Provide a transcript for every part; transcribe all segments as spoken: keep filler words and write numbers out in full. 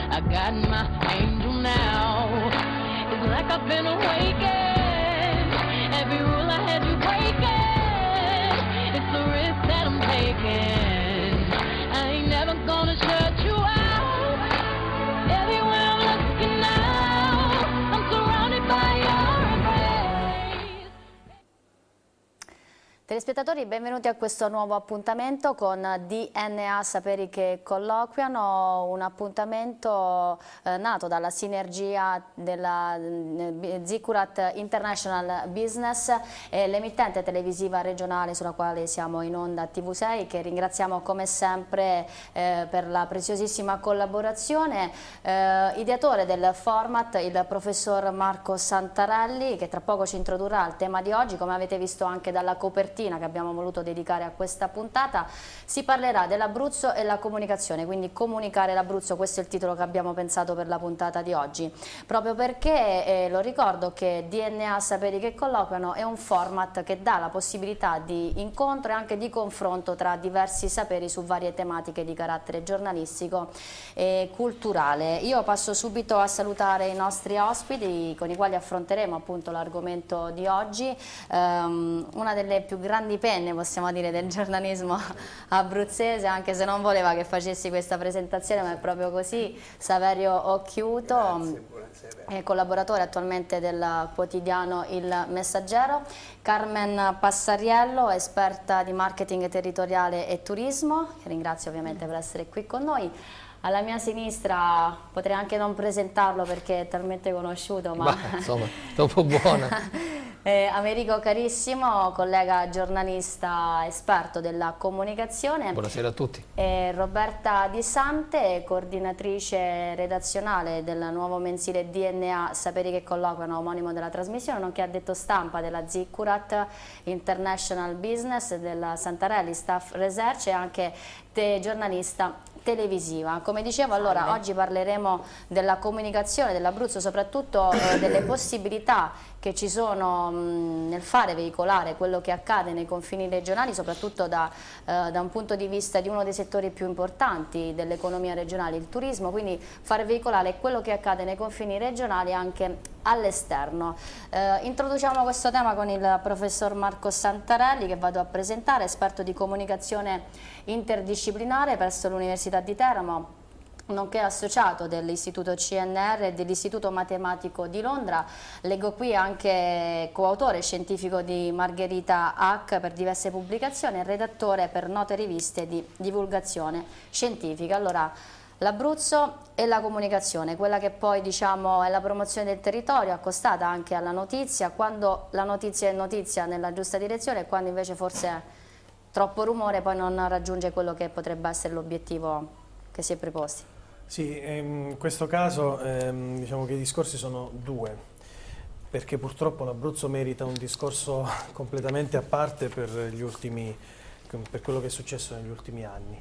I got my angel now. It's like I've been awakened. Every rule I had you breaking. It's the risk that I'm taking. I ain't never gonna shut you out. Everywhere I'm looking now, I'm surrounded by your embrace. Telespettatori, benvenuti a questo nuovo appuntamento con D N A Saperi che colloquiano, un appuntamento eh, nato dalla sinergia della eh, Zikurat International Business e l'emittente televisiva regionale sulla quale siamo in onda T V sei, che ringraziamo come sempre eh, per la preziosissima collaborazione. Eh, ideatore del format, il professor Marco Santarelli, che tra poco ci introdurrà al tema di oggi. Come avete visto anche dalla copertina che abbiamo voluto dedicare a questa puntata, si parlerà dell'Abruzzo e la comunicazione, quindi comunicare l'Abruzzo, questo è il titolo che abbiamo pensato per la puntata di oggi, proprio perché eh, lo ricordo che D N A Saperi che colloquiano è un format che dà la possibilità di incontro e anche di confronto tra diversi saperi su varie tematiche di carattere giornalistico e culturale. Io passo subito a salutare i nostri ospiti con i quali affronteremo appunto l'argomento di oggi, um, una delle più grandi penne, possiamo dire, del giornalismo abruzzese, anche se non voleva che facessi questa presentazione, ma è proprio così. Saverio Occhiuto, grazie, è collaboratore attualmente del quotidiano Il Messaggero. Carmen Passariello, esperta di marketing territoriale e turismo, che ringrazio ovviamente per essere qui con noi. Alla mia sinistra potrei anche non presentarlo perché è talmente conosciuto, ma, ma insomma, dopo buona. Eh, Americo Carissimo, collega giornalista esperto della comunicazione. Buonasera a tutti. Eh, Roberta Di Sante, coordinatrice redazionale del nuovo mensile D N A Saperi che colloquiano, omonimo della trasmissione, nonché addetto stampa della Zikurat International Business, della Santarelli Staff Research e anche te, giornalista televisiva. Come dicevo, allora oggi parleremo della comunicazione dell'Abruzzo, soprattutto eh, delle possibilità che ci sono mh, nel fare veicolare quello che accade nei confini regionali, soprattutto da, eh, da un punto di vista di uno dei settori più importanti dell'economia regionale, il turismo, quindi fare veicolare quello che accade nei confini regionali anche all'esterno. Eh, introduciamo questo tema con il professor Marco Santarelli, che vado a presentare, esperto di comunicazione interdisciplinare presso l'Università di Teramo, nonché associato dell'Istituto C N R e dell'Istituto Matematico di Londra. Leggo qui anche coautore scientifico di Margherita Hack per diverse pubblicazioni e redattore per note riviste di divulgazione scientifica. Allora, l'Abruzzo e la comunicazione, quella che poi diciamo è la promozione del territorio, accostata anche alla notizia, quando la notizia è notizia nella giusta direzione e quando invece forse è troppo rumore poi non raggiunge quello che potrebbe essere l'obiettivo che si è preposti. Sì, in questo caso ehm, diciamo che i discorsi sono due, perché purtroppo l'Abruzzo merita un discorso completamente a parte per, gli ultimi, per quello che è successo negli ultimi anni.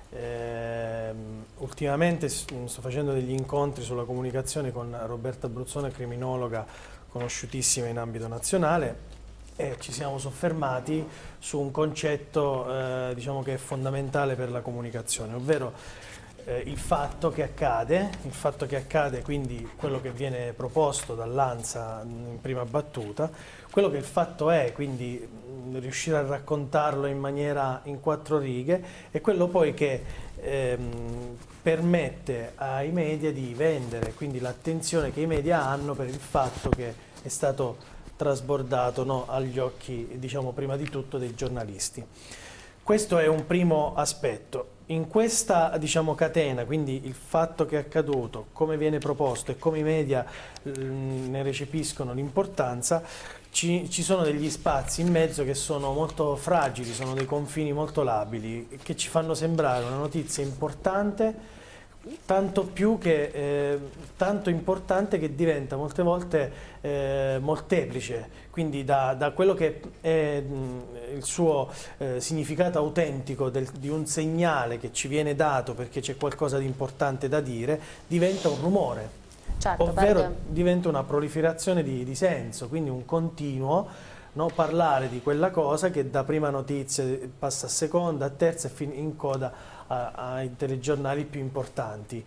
Eh, ultimamente sto facendo degli incontri sulla comunicazione con Roberta Abruzzone, criminologa conosciutissima in ambito nazionale, e ci siamo soffermati su un concetto eh, diciamo che è fondamentale per la comunicazione, ovvero eh, il fatto che accade, il fatto che accade, quindi quello che viene proposto dall'ANSA in prima battuta, quello che il fatto è, quindi mh, riuscire a raccontarlo in maniera in quattro righe, e quello poi che ehm, permette ai media di vendere, quindi l'attenzione che i media hanno per il fatto che è stato trasbordato, no, agli occhi, diciamo, prima di tutto dei giornalisti. Questo è un primo aspetto. In questa, diciamo, catena, quindi il fatto che è accaduto, come viene proposto e come i media mh, ne recepiscono l'importanza, ci, ci sono degli spazi in mezzo che sono molto fragili, sono dei confini molto labili, che ci fanno sembrare una notizia importante, tanto più che eh, tanto importante che diventa molte volte eh, molteplice, quindi da, da quello che è mh, il suo eh, significato autentico del, di un segnale che ci viene dato perché c'è qualcosa di importante da dire, diventa un rumore, certo, ovvero perché... diventa una proliferazione di, di senso, quindi un continuo, no, parlare di quella cosa che da prima notizia passa a seconda, a terza e in coda ai telegiornali più importanti.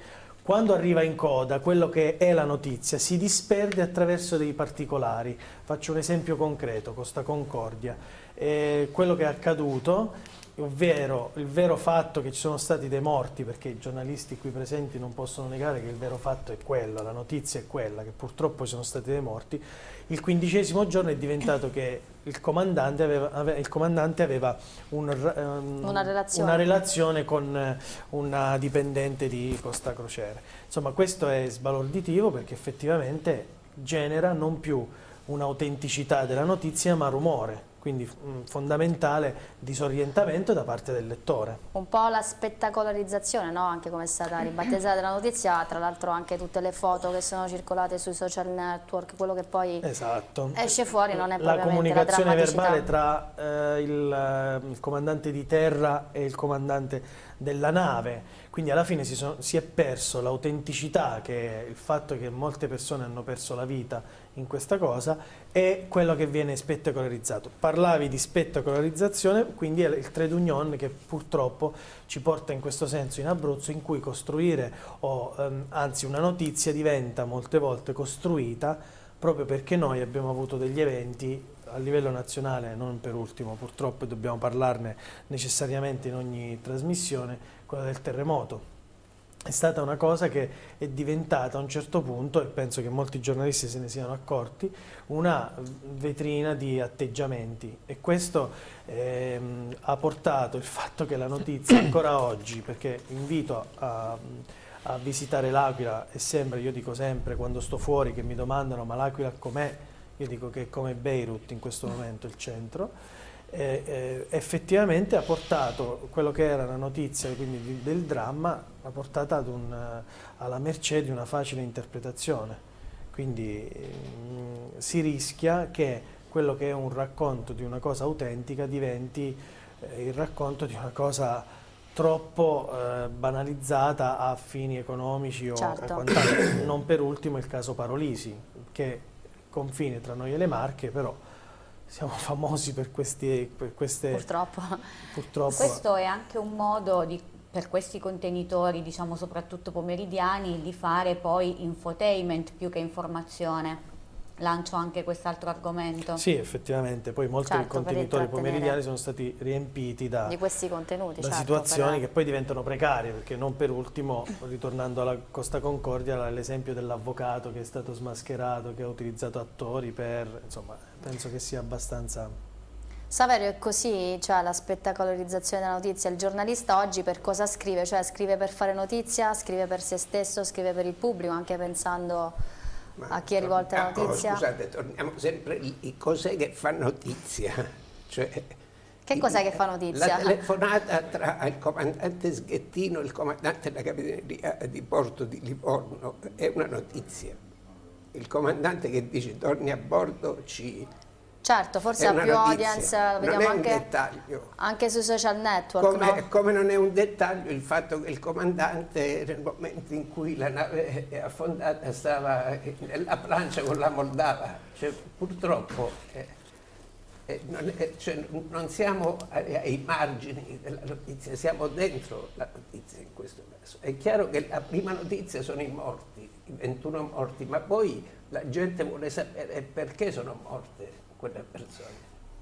quando arriva in coda quello che è la notizia si disperde attraverso dei particolari. Faccio un esempio concreto, Costa Concordia. Eh, quello che è accaduto, ovvero il vero fatto che ci sono stati dei morti, perché i giornalisti qui presenti non possono negare che il vero fatto è quello, la notizia è quella, che purtroppo ci sono stati dei morti. Il quindicesimo giorno è diventato che il comandante aveva, aveva, il comandante aveva un, um, una, relazione. una relazione con una dipendente di Costa Crociere. Insomma, questo è sbalorditivo perché effettivamente genera non più un'autenticità della notizia ma rumore. Quindi mh, fondamentale disorientamento da parte del lettore. Un po' la spettacolarizzazione, no? Anche come è stata ribattezzata la notizia, tra l'altro anche tutte le foto che sono circolate sui social network, quello che poi esatto. esce fuori non è la propriamente la comunicazione drammaticità. verbale tra eh, il, il comandante di terra e il comandante della nave, quindi alla fine si, sono, si è perso l'autenticità, che è il fatto che molte persone hanno perso la vita in questa cosa, e quello che viene spettacolarizzato. Parlavi di spettacolarizzazione, quindi è il trade union che purtroppo ci porta in questo senso in Abruzzo, in cui costruire, o ehm, anzi una notizia diventa molte volte costruita proprio perché noi abbiamo avuto degli eventi a livello nazionale, non per ultimo purtroppo, dobbiamo parlarne necessariamente in ogni trasmissione, quella del terremoto. È stata una cosa che è diventata a un certo punto, e penso che molti giornalisti se ne siano accorti, una vetrina di atteggiamenti, e questo ehm, ha portato il fatto che la notizia ancora oggi, perché invito a, a visitare l'Aquila, e sembra, io dico sempre quando sto fuori che mi domandano ma l'Aquila com'è, io dico che è come Beirut in questo momento, il centro. Eh, eh, effettivamente ha portato quello che era la notizia, quindi di, del dramma, l'ha portata ad un, alla mercé di una facile interpretazione, quindi mh, si rischia che quello che è un racconto di una cosa autentica diventi eh, il racconto di una cosa troppo eh, banalizzata a fini economici o certo. quant'altro. Non per ultimo il caso Parolisi, che è confine tra noi e le Marche, però siamo famosi per, questi, per queste... Purtroppo. Purtroppo. Questo è anche un modo di, per questi contenitori, diciamo soprattutto pomeridiani, di fare poi infotainment più che informazione. Lancio anche quest'altro argomento. Sì, effettivamente, poi molti certo, contenitori pomeridiani sono stati riempiti da, di questi contenuti, da certo, situazioni per... che poi diventano precarie, perché non per ultimo, ritornando alla Costa Concordia, l'esempio dell'avvocato che è stato smascherato, che ha utilizzato attori per, insomma, penso che sia abbastanza... Saverio, è così, cioè la spettacolarizzazione della notizia, il giornalista oggi per cosa scrive? Cioè scrive per fare notizia, scrive per se stesso, scrive per il pubblico, anche pensando... Ma a chi è rivolta la notizia? Scusate, torniamo sempre lì, cos'è che fa notizia? Cioè, che cos'è che fa notizia? La telefonata tra il comandante Sghettino e il comandante della capitaneria di Porto di Livorno è una notizia. Il comandante che dice torni a bordo ci... Certo, forse ha più notizia. audience, vediamo anche, anche sui social network. Come, no? come non è un dettaglio il fatto che il comandante nel momento in cui la nave è affondata stava nella plancia con la Moldava. Cioè, purtroppo eh, eh, non, è, cioè, non siamo ai, ai margini della notizia, siamo dentro la notizia in questo caso. È chiaro che la prima notizia sono i morti, i ventuno morti, ma poi la gente vuole sapere perché sono morte quelle persone.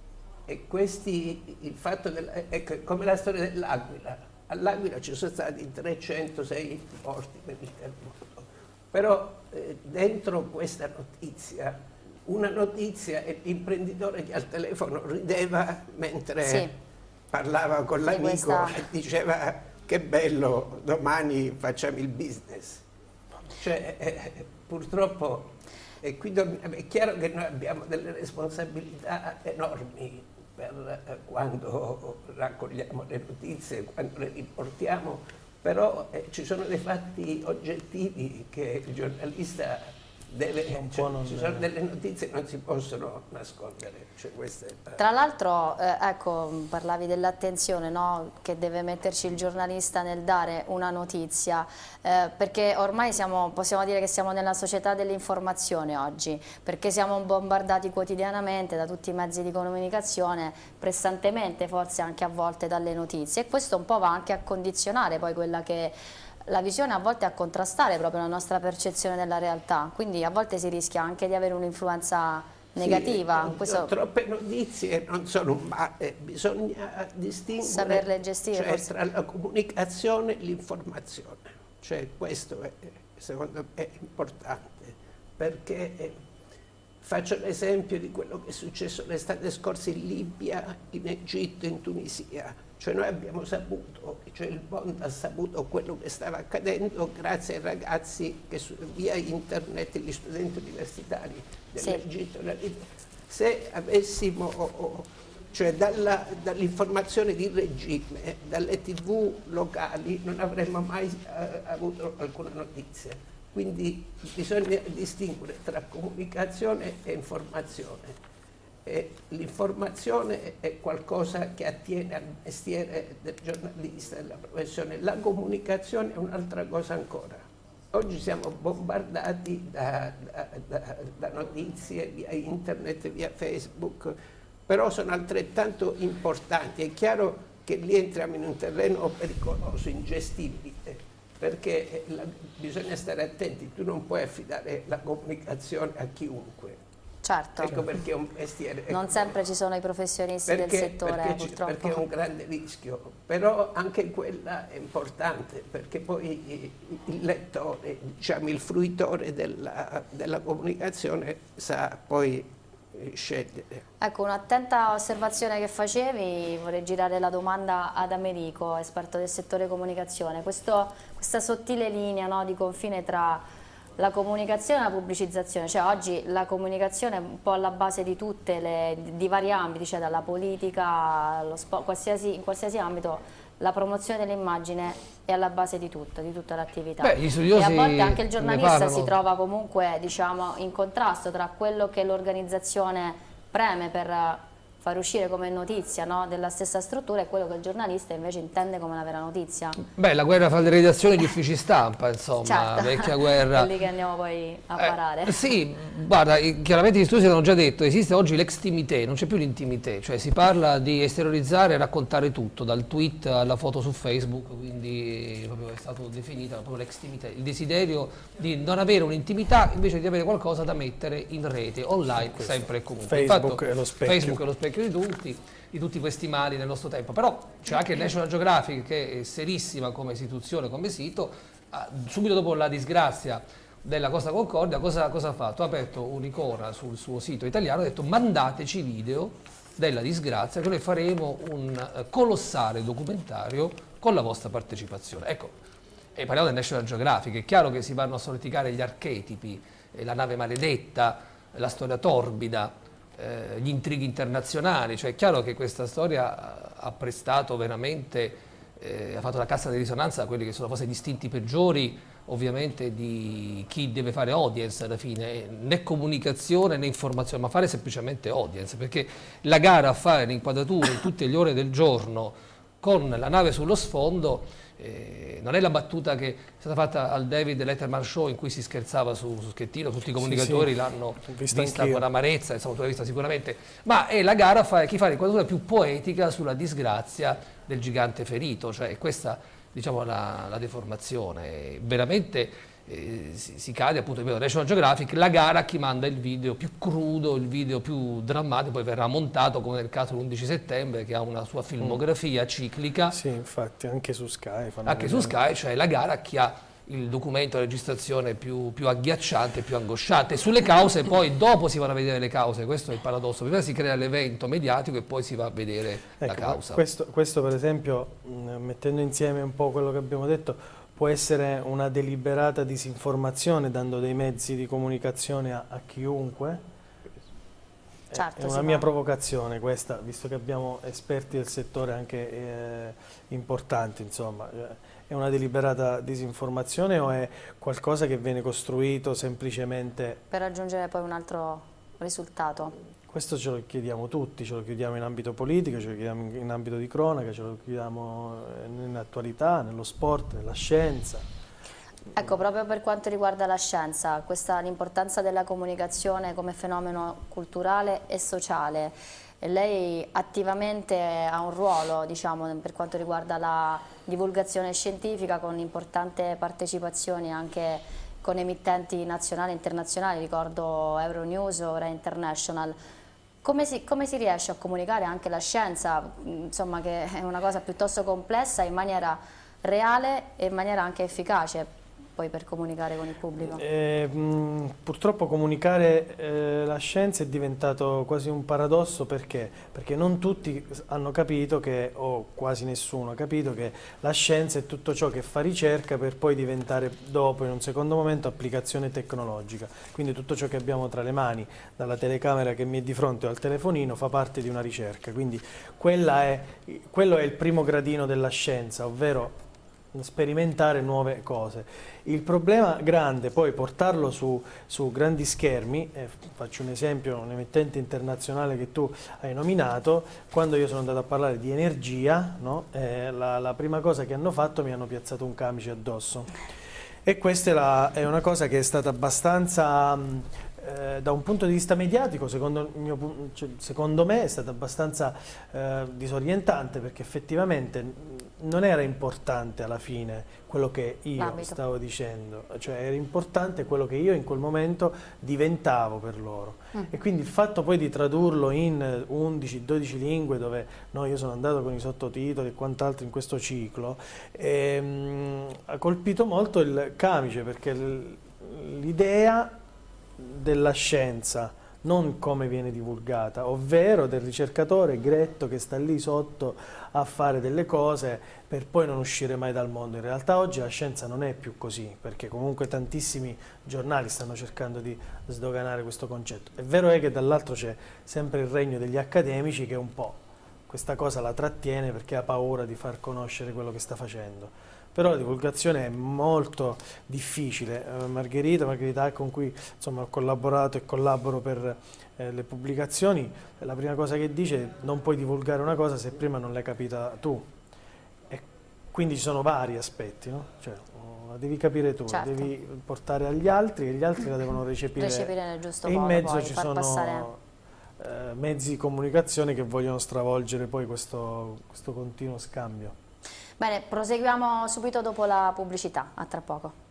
E questi, il fatto che, ecco, come la storia dell'Aquila, all'Aquila ci sono stati trecentosei morti per il terremoto, però eh, dentro questa notizia, una notizia, e l'imprenditore che al telefono rideva mentre sì. parlava con l'amico questa... e diceva che bello, domani facciamo il business. Cioè, eh, purtroppo E qui è chiaro che noi abbiamo delle responsabilità enormi per eh, quando raccogliamo le notizie, quando le riportiamo, però eh, ci sono dei fatti oggettivi che il giornalista deve, cioè, ci sono delle notizie che non si possono nascondere. Cioè, questa è la... Tra l'altro, eh, ecco, parlavi dell'attenzione, no? Che deve metterci il giornalista nel dare una notizia, eh, perché ormai siamo, possiamo dire che siamo nella società dell'informazione oggi, perché siamo bombardati quotidianamente da tutti i mezzi di comunicazione, pressantemente forse anche a volte dalle notizie, e questo un po' va anche a condizionare poi quella che la visione a volte a contrastare proprio la nostra percezione della realtà, quindi a volte si rischia anche di avere un'influenza negativa. Sì, Questo... troppe notizie non sono un male, bisogna distinguere, saperle gestire, cioè, forse. tra la comunicazione e l'informazione, cioè questo è, secondo me è importante, perché eh, faccio l'esempio di quello che è successo l'estate scorsa in Libia, in Egitto, in Tunisia. Cioè noi abbiamo saputo, cioè il mondo ha saputo quello che stava accadendo grazie ai ragazzi che su, via internet, gli studenti universitari dell'Egitto. Sì. Se avessimo, cioè dall'informazione di regime, dalle tv locali, non avremmo mai uh, avuto alcuna notizia. Quindi bisogna distinguere tra comunicazione e informazione. L'informazione è qualcosa che attiene al mestiere del giornalista, della professione. La comunicazione è un'altra cosa ancora. Oggi siamo bombardati da, da, da, da notizie via internet, via Facebook, però sono altrettanto importanti. È chiaro che lì entriamo in un terreno pericoloso, ingestibile, perché la, bisogna stare attenti, tu non puoi affidare la comunicazione a chiunque. Certo, ecco perché è un mestiere. Non ecco, sempre ci sono i professionisti perché, del settore, perché, purtroppo. Perché è un grande rischio, però anche quella è importante, perché poi il lettore, diciamo il fruitore della, della comunicazione sa poi scegliere. Ecco, un'attenta osservazione che facevi, vorrei girare la domanda ad Americo, esperto del settore comunicazione. Questo, questa sottile linea, no, di confine tra la comunicazione e la pubblicizzazione, cioè oggi la comunicazione è un po' alla base di tutte le, di vari ambiti, cioè dalla politica allo sport, qualsiasi, in qualsiasi ambito la promozione dell'immagine è alla base di tutto, di tutta l'attività. E a volte anche il giornalista si trova comunque, diciamo, in contrasto tra quello che l'organizzazione preme per far uscire come notizia, no, della stessa struttura e quello che il giornalista invece intende come una vera notizia. Beh, la guerra fra le redazioni di uffici stampa, insomma, certo. Vecchia guerra. È lì che andiamo poi a parare. Eh, sì, guarda, chiaramente gli studi hanno già detto, esiste oggi l'extimité, non c'è più l'intimité, cioè si parla di esteriorizzare e raccontare tutto, dal tweet alla foto su Facebook, quindi proprio è stato definita proprio l'extimité, il desiderio di non avere un'intimità invece di avere qualcosa da mettere in rete, online, Questo. sempre e comunque. Facebook Infatti, è lo specchio. Facebook è lo specchio di tutti, di tutti questi mali nel nostro tempo, però c'è anche il National Geographic che è serissima come istituzione, come sito, subito dopo la disgrazia della Costa Concordia cosa, cosa ha fatto? Ha aperto un'icona sul suo sito italiano e ha detto mandateci video della disgrazia che noi faremo un colossale documentario con la vostra partecipazione. Ecco, e parliamo del National Geographic, è chiaro che si vanno a solleticare gli archetipi, la nave maledetta, la storia torbida, gli intrighi internazionali, cioè è chiaro che questa storia ha prestato veramente, eh, ha fatto la cassa di risonanza a quelli che sono forse gli istinti peggiori ovviamente di chi deve fare audience alla fine, né comunicazione né informazione, ma fare semplicemente audience, perché la gara a fare l'inquadratura in tutte le ore del giorno con la nave sullo sfondo Eh, non è la battuta che è stata fatta al David Letterman Show in cui si scherzava su, su Schettino, tutti i comunicatori sì, sì. l'hanno vista, vista con amarezza, insomma tu l'hai vista sicuramente, ma è la gara a fare, chi fa l'inquadratura più poetica sulla disgrazia del gigante ferito, cioè questa diciamo la, la deformazione, veramente eh, si, si cade appunto il National Geographic, la gara a chi manda il video più crudo, il video più drammatico, poi verrà montato come nel caso dell'undici settembre che ha una sua filmografia mm. ciclica. Sì, infatti anche su Sky. Anche su Sky, cioè la gara a chi ha il documento, la registrazione più, più agghiacciante, più angosciante. Sulle cause poi dopo si vanno a vedere le cause, questo è il paradosso, prima si crea l'evento mediatico e poi si va a vedere ecco, la causa. Questo, questo per esempio, mh, mettendo insieme un po' quello che abbiamo detto, può essere una deliberata disinformazione dando dei mezzi di comunicazione a, a chiunque. Certo, è una mia provocazione questa, visto che abbiamo esperti del settore anche eh, importanti, insomma. È una deliberata disinformazione o è qualcosa che viene costruito semplicemente per raggiungere poi un altro risultato? Questo ce lo chiediamo tutti, ce lo chiediamo in ambito politico, ce lo chiediamo in ambito di cronaca, ce lo chiediamo in attualità, nello sport, nella scienza. Ecco, proprio per quanto riguarda la scienza, l'importanza della comunicazione come fenomeno culturale e sociale, e lei attivamente ha un ruolo, diciamo, per quanto riguarda la divulgazione scientifica, con importanti partecipazioni anche con emittenti nazionali e internazionali, ricordo Euronews o Rai International. Come si, come si riesce a comunicare anche la scienza, insomma, che è una cosa piuttosto complessa, in maniera reale e in maniera anche efficace poi per comunicare con il pubblico? Eh, mh, purtroppo comunicare eh, la scienza è diventato quasi un paradosso, perché? Perché non tutti hanno capito che, o quasi nessuno ha capito che la scienza è tutto ciò che fa ricerca per poi diventare dopo, in un secondo momento, applicazione tecnologica. Quindi tutto ciò che abbiamo tra le mani, dalla telecamera che mi è di fronte o al telefonino, fa parte di una ricerca. Quindi quella è, quello è il primo gradino della scienza, ovvero sperimentare nuove cose. Il problema grande poi portarlo su, su grandi schermi, eh, faccio un esempio, un emittente internazionale che tu hai nominato, quando io sono andato a parlare di energia, no? eh, la, la prima cosa che hanno fatto, mi hanno piazzato un camice addosso, e questa è, la, è una cosa che è stata abbastanza mh, eh, da un punto di vista mediatico, secondo, il mio, cioè, secondo me è stata abbastanza eh, disorientante, perché effettivamente non era importante alla fine quello che io stavo dicendo, cioè era importante quello che io in quel momento diventavo per loro. Mm. E quindi il fatto poi di tradurlo in undici dodici lingue, dove no, io sono andato con i sottotitoli e quant'altro in questo ciclo, ehm, ha colpito molto il camice, perché l'idea della scienza, non come viene divulgata, ovvero del ricercatore gretto che sta lì sotto a fare delle cose per poi non uscire mai dal mondo. In realtà oggi la scienza non è più così, perché comunque tantissimi giornali stanno cercando di sdoganare questo concetto. È vero è che dall'altro c'è sempre il regno degli accademici, che un po' questa cosa la trattiene perché ha paura di far conoscere quello che sta facendo. Però la divulgazione è molto difficile. Eh, Margherita, Margherita con cui insomma, ho collaborato e collaboro per eh, le pubblicazioni, la prima cosa che dice è: non puoi divulgare una cosa se prima non l'hai capita tu. E quindi ci sono vari aspetti, no? Cioè, la devi capire tu, certo. La devi portare agli altri e gli altri la devono recepire, recepire nel giusto e modo, in mezzo poi, ci far sono passare... eh, mezzi di comunicazione che vogliono stravolgere poi questo, questo continuo scambio. Bene, proseguiamo subito dopo la pubblicità, a tra poco.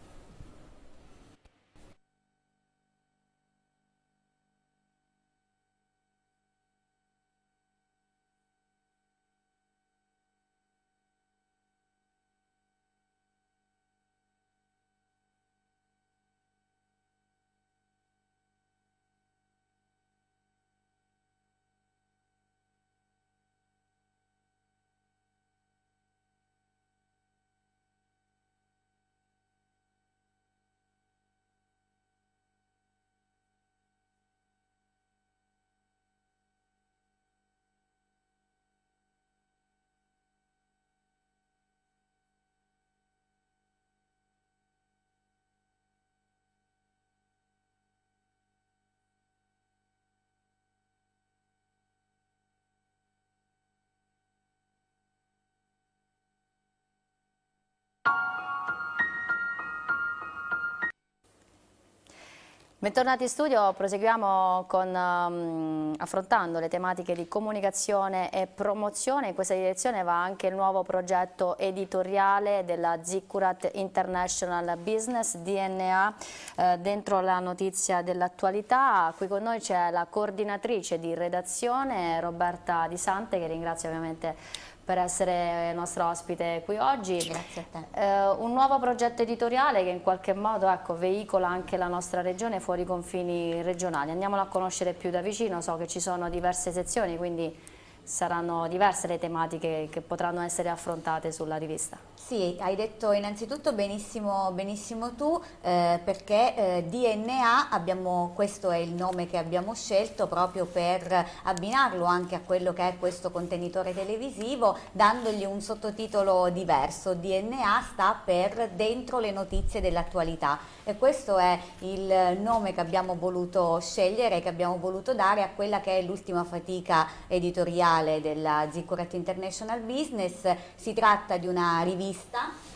Bentornati in studio, proseguiamo con, um, affrontando le tematiche di comunicazione e promozione. In questa direzione va anche il nuovo progetto editoriale della Ziccurat International Business, D N A, eh, dentro la notizia dell'attualità. Qui con noi c'è la coordinatrice di redazione Roberta Di Sante, che ringrazio ovviamente per essere nostra ospite qui oggi. Grazie a te. Eh, un nuovo progetto editoriale che in qualche modo ecco, veicola anche la nostra regione fuori i confini regionali. Andiamolo a conoscere più da vicino. So che ci sono diverse sezioni, quindi saranno diverse le tematiche che potranno essere affrontate sulla rivista. Sì, hai detto innanzitutto benissimo, benissimo tu, eh, perché eh, D N A, abbiamo, questo è il nome che abbiamo scelto proprio per abbinarlo anche a quello che è questo contenitore televisivo, dandogli un sottotitolo diverso. D N A sta per Dentro le notizie dell'attualità, e questo è il nome che abbiamo voluto scegliere, che abbiamo voluto dare a quella che è l'ultima fatica editoriale della Ziccurat International Business. Si tratta di una rivista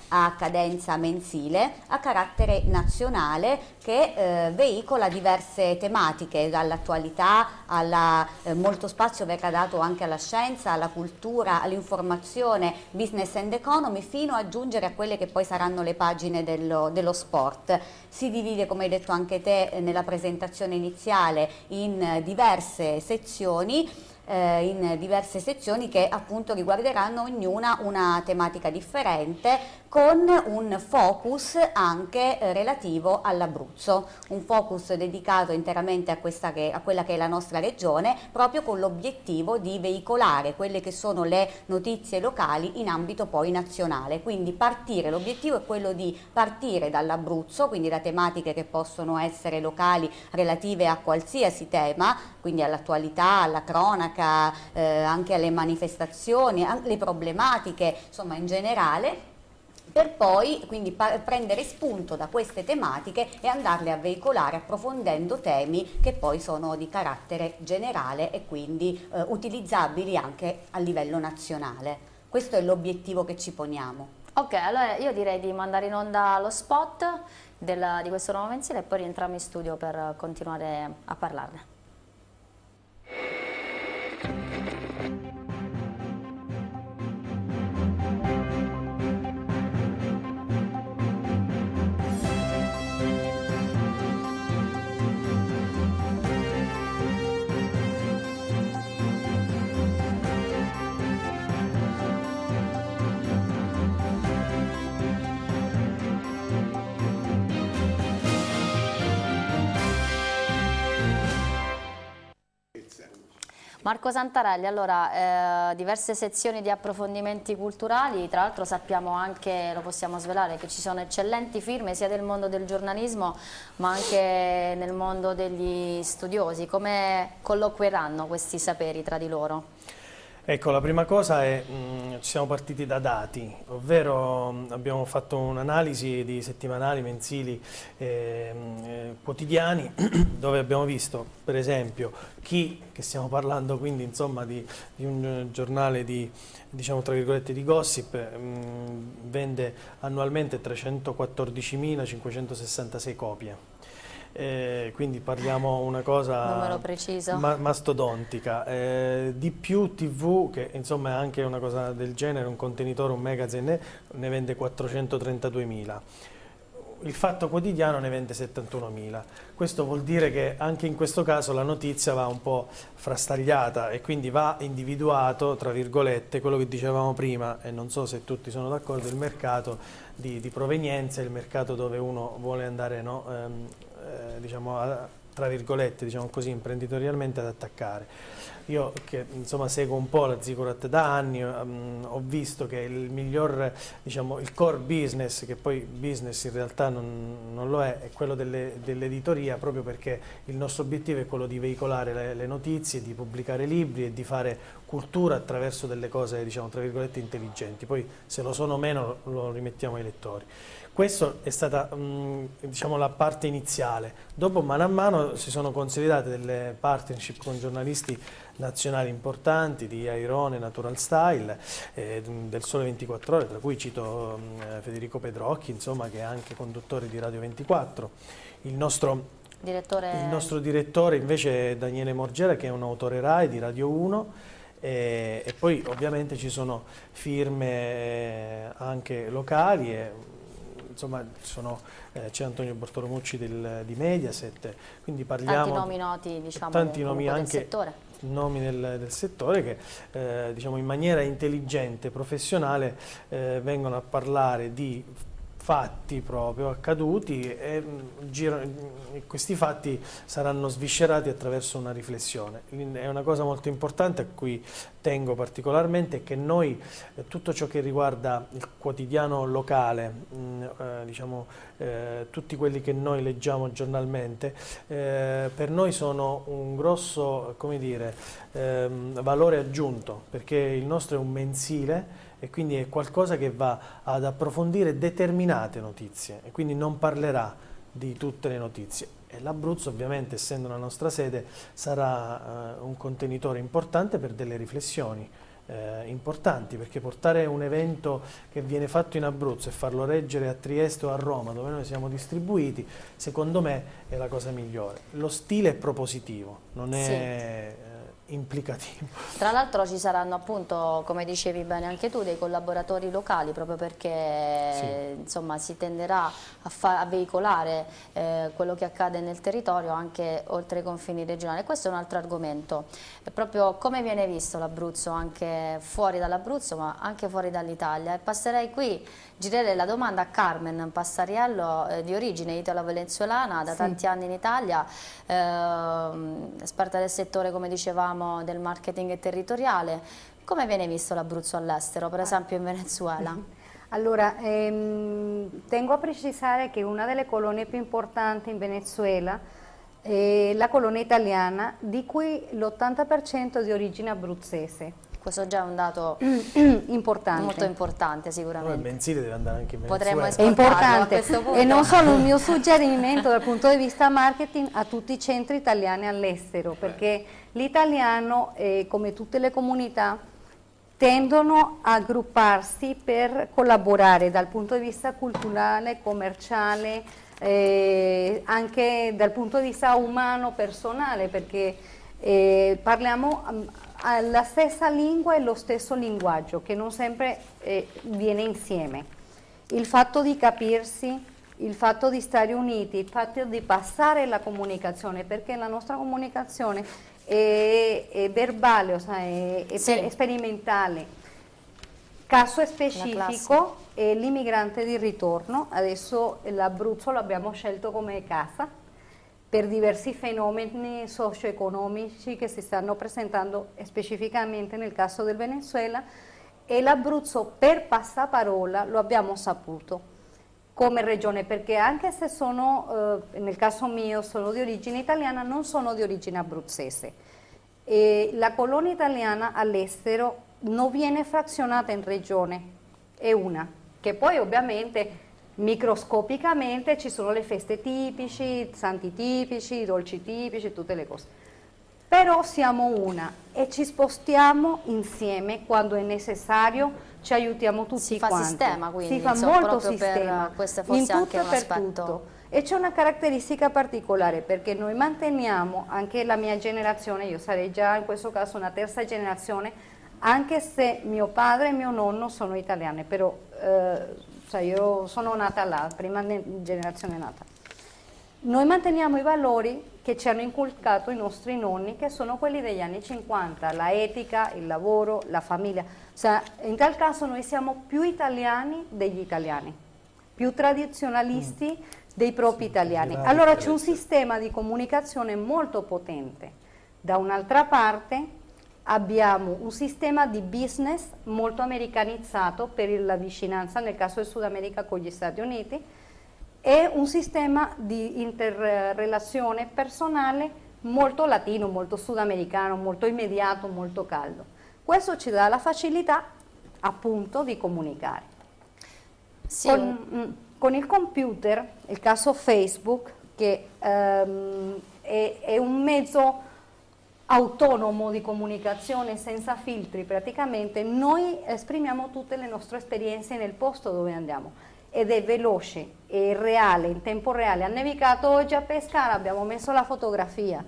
a cadenza mensile a carattere nazionale che eh, veicola diverse tematiche, dall'attualità alla eh, molto spazio verrà dato anche alla scienza, alla cultura, all'informazione, business and economy, fino a giungere a quelle che poi saranno le pagine dello, dello sport. Si divide, come hai detto anche te nella presentazione iniziale, in diverse sezioni in diverse sezioni che appunto riguarderanno ognuna una tematica differente, con un focus anche eh, relativo all'Abruzzo, un focus dedicato interamente a, questa che, a quella che è la nostra regione, proprio con l'obiettivo di veicolare quelle che sono le notizie locali in ambito poi nazionale. Quindi partire, l'obiettivo è quello di partire dall'Abruzzo, quindi da tematiche che possono essere locali relative a qualsiasi tema, quindi all'attualità, alla cronaca, eh, anche alle manifestazioni, alle problematiche, insomma in generale, per poi quindi prendere spunto da queste tematiche e andarle a veicolare approfondendo temi che poi sono di carattere generale e quindi eh, utilizzabili anche a livello nazionale. Questo è l'obiettivo che ci poniamo. Ok, allora io direi di mandare in onda lo spot della, di questo nuovo mensile e poi rientriamo in studio per continuare a parlarne. Marco Santarelli, allora, eh, diverse sezioni di approfondimenti culturali, tra l'altro sappiamo anche, lo possiamo svelare, che ci sono eccellenti firme sia del mondo del giornalismo ma anche nel mondo degli studiosi. Come colloquieranno questi saperi tra di loro? Ecco, la prima cosa è, mh, ci siamo partiti da dati, ovvero mh, abbiamo fatto un'analisi di settimanali, mensili, eh, eh, quotidiani, dove abbiamo visto, per esempio, chi, che stiamo parlando quindi insomma di, di un giornale di, diciamo tra virgolette, di gossip, mh, vende annualmente trecentoquattordicimilacinquecentosessantasei copie. Eh, quindi parliamo una cosa numero preciso, ma mastodontica. Eh, di più tivù, che insomma è anche una cosa del genere, un contenitore, un magazine, ne vende quattrocentotrentaduemila. Il Fatto Quotidiano ne vende settantunomila. Questo vuol dire che anche in questo caso la notizia va un po' frastagliata e quindi va individuato, tra virgolette, quello che dicevamo prima, e non so se tutti sono d'accordo, il mercato di, di provenienza, il mercato dove uno vuole andare, no, ehm, eh, diciamo, a, tra virgolette, diciamo così, imprenditorialmente ad attaccare. Io che insomma seguo un po' la Zicurat da anni, um, ho visto che il miglior, diciamo, il core business, che poi business in realtà non, non lo è, è quello dell'editoria, proprio perché il nostro obiettivo è quello di veicolare le, le notizie, di pubblicare libri e di fare cultura attraverso delle cose, diciamo, tra virgolette, intelligenti. Poi se lo sono o meno lo rimettiamo ai lettori. Questa è stata mh, diciamo, la parte iniziale. Dopo, mano a mano, si sono consolidate delle partnership con giornalisti nazionali importanti di Airone, Natural Style, eh, del Sole ventiquattro Ore, tra cui cito mh, Federico Pedrocchi, insomma, che è anche conduttore di Radio ventiquattro. Il nostro direttore, il nostro direttore invece è Daniele Morgera, che è un autore RAI di Radio uno. E, e poi ovviamente ci sono firme anche locali e, insomma, eh, c'è Antonio Bortolomucci del, di Mediaset, quindi parliamo tanti nomi noti, diciamo, tanti nomi del anche settore. nomi del, del settore che eh, diciamo in maniera intelligente, professionale, eh, vengono a parlare di fatti proprio accaduti e giro, questi fatti saranno sviscerati attraverso una riflessione. È una cosa molto importante a cui tengo particolarmente, che noi eh, tutto ciò che riguarda il quotidiano locale, mh, eh, diciamo eh, tutti quelli che noi leggiamo giornalmente, eh, per noi sono un grosso, come dire, ehm, valore aggiunto, perché il nostro è un mensile e quindi è qualcosa che va ad approfondire determinate notizie e quindi non parlerà di tutte le notizie. E l'Abruzzo, ovviamente, essendo la nostra sede, sarà uh, un contenitore importante per delle riflessioni eh, importanti, perché portare un evento che viene fatto in Abruzzo e farlo reggere a Trieste o a Roma, dove noi siamo distribuiti, secondo me è la cosa migliore. Lo stile è propositivo, non è... Sì. eh, implicativo. Tra l'altro ci saranno appunto, come dicevi bene anche tu, dei collaboratori locali, proprio perché Sì. insomma si tenderà a, fa a veicolare eh, quello che accade nel territorio anche oltre i confini regionali. Questo è un altro argomento, è proprio come viene visto l'Abruzzo anche fuori dall'Abruzzo ma anche fuori dall'Italia. E passerei qui, girerei la domanda a Carmen Passariello, eh, di origine italo-venezuelana, da Sì. tanti anni in Italia, eh, esperta del settore, come dicevamo, del marketing territoriale. Come viene visto l'Abruzzo all'estero, per esempio in Venezuela? Allora, ehm, tengo a precisare che una delle colonie più importanti in Venezuela è la colonia italiana, di cui l'ottanta per cento di origine abruzzese. Questo già è un dato Importante. molto importante Poi sicuramente. il mensile deve andare anche in Potremmo Venezuela. È esportarlo a importante questo punto. e non solo un mio suggerimento dal punto di vista marketing a tutti i centri italiani all'estero, perché l'italiano, eh, come tutte le comunità, tendono a aggrupparsi per collaborare dal punto di vista culturale, commerciale, eh, anche dal punto di vista umano, personale, perché eh, parliamo um, la stessa lingua e lo stesso linguaggio, che non sempre eh, viene insieme. Il fatto di capirsi, il fatto di stare uniti, il fatto di passare la comunicazione, perché la nostra comunicazione è, è verbale, o sea, è, è, Sì. è sperimentale. Caso specifico è l'immigrante di ritorno. Adesso l'Abruzzo l'abbiamo scelto come casa per diversi fenomeni socio-economici che si stanno presentando specificamente nel caso del Venezuela, e l'Abruzzo per passaparola lo abbiamo saputo come regione, perché anche se sono, eh, nel caso mio, sono di origine italiana, non sono di origine abruzzese. E la colonia italiana all'estero non viene frazionata in regione, è una, che poi ovviamente microscopicamente ci sono le feste tipici, santi tipici, dolci tipici, tutte le cose. Però siamo una e ci spostiamo insieme quando è necessario, ci aiutiamo tutti Si fa quanti. sistema, quindi, si fa insomma, molto proprio per- sistema, questo è forse in tutto anche e un per aspetto. tutto. E c'è una caratteristica particolare, perché noi manteniamo, anche la mia generazione, io sarei già in questo caso una terza generazione, anche se mio padre e mio nonno sono italiani, però eh, cioè io sono nata là, prima generazione nata. Noi manteniamo i valori che ci hanno inculcato i nostri nonni, che sono quelli degli anni cinquanta, la etica, il lavoro, la famiglia. O sea, in tal caso noi siamo più italiani degli italiani, più tradizionalisti mm. dei propri sì, italiani. Allora c'è un sistema di comunicazione molto potente. Da un'altra parte abbiamo un sistema di business molto americanizzato per la vicinanza, nel caso del Sud America, con gli Stati Uniti, e un sistema di interrelazione personale molto latino, molto sudamericano, molto immediato, molto caldo. Questo ci dà la facilità appunto di comunicare. Sì. Con, con il computer, il caso Facebook, che ehm, è, è un mezzo autonomo di comunicazione senza filtri praticamente, noi esprimiamo tutte le nostre esperienze nel posto dove andiamo, ed è veloce, è reale, in tempo reale. Ha nevicato oggi a Pescara, abbiamo messo la fotografia,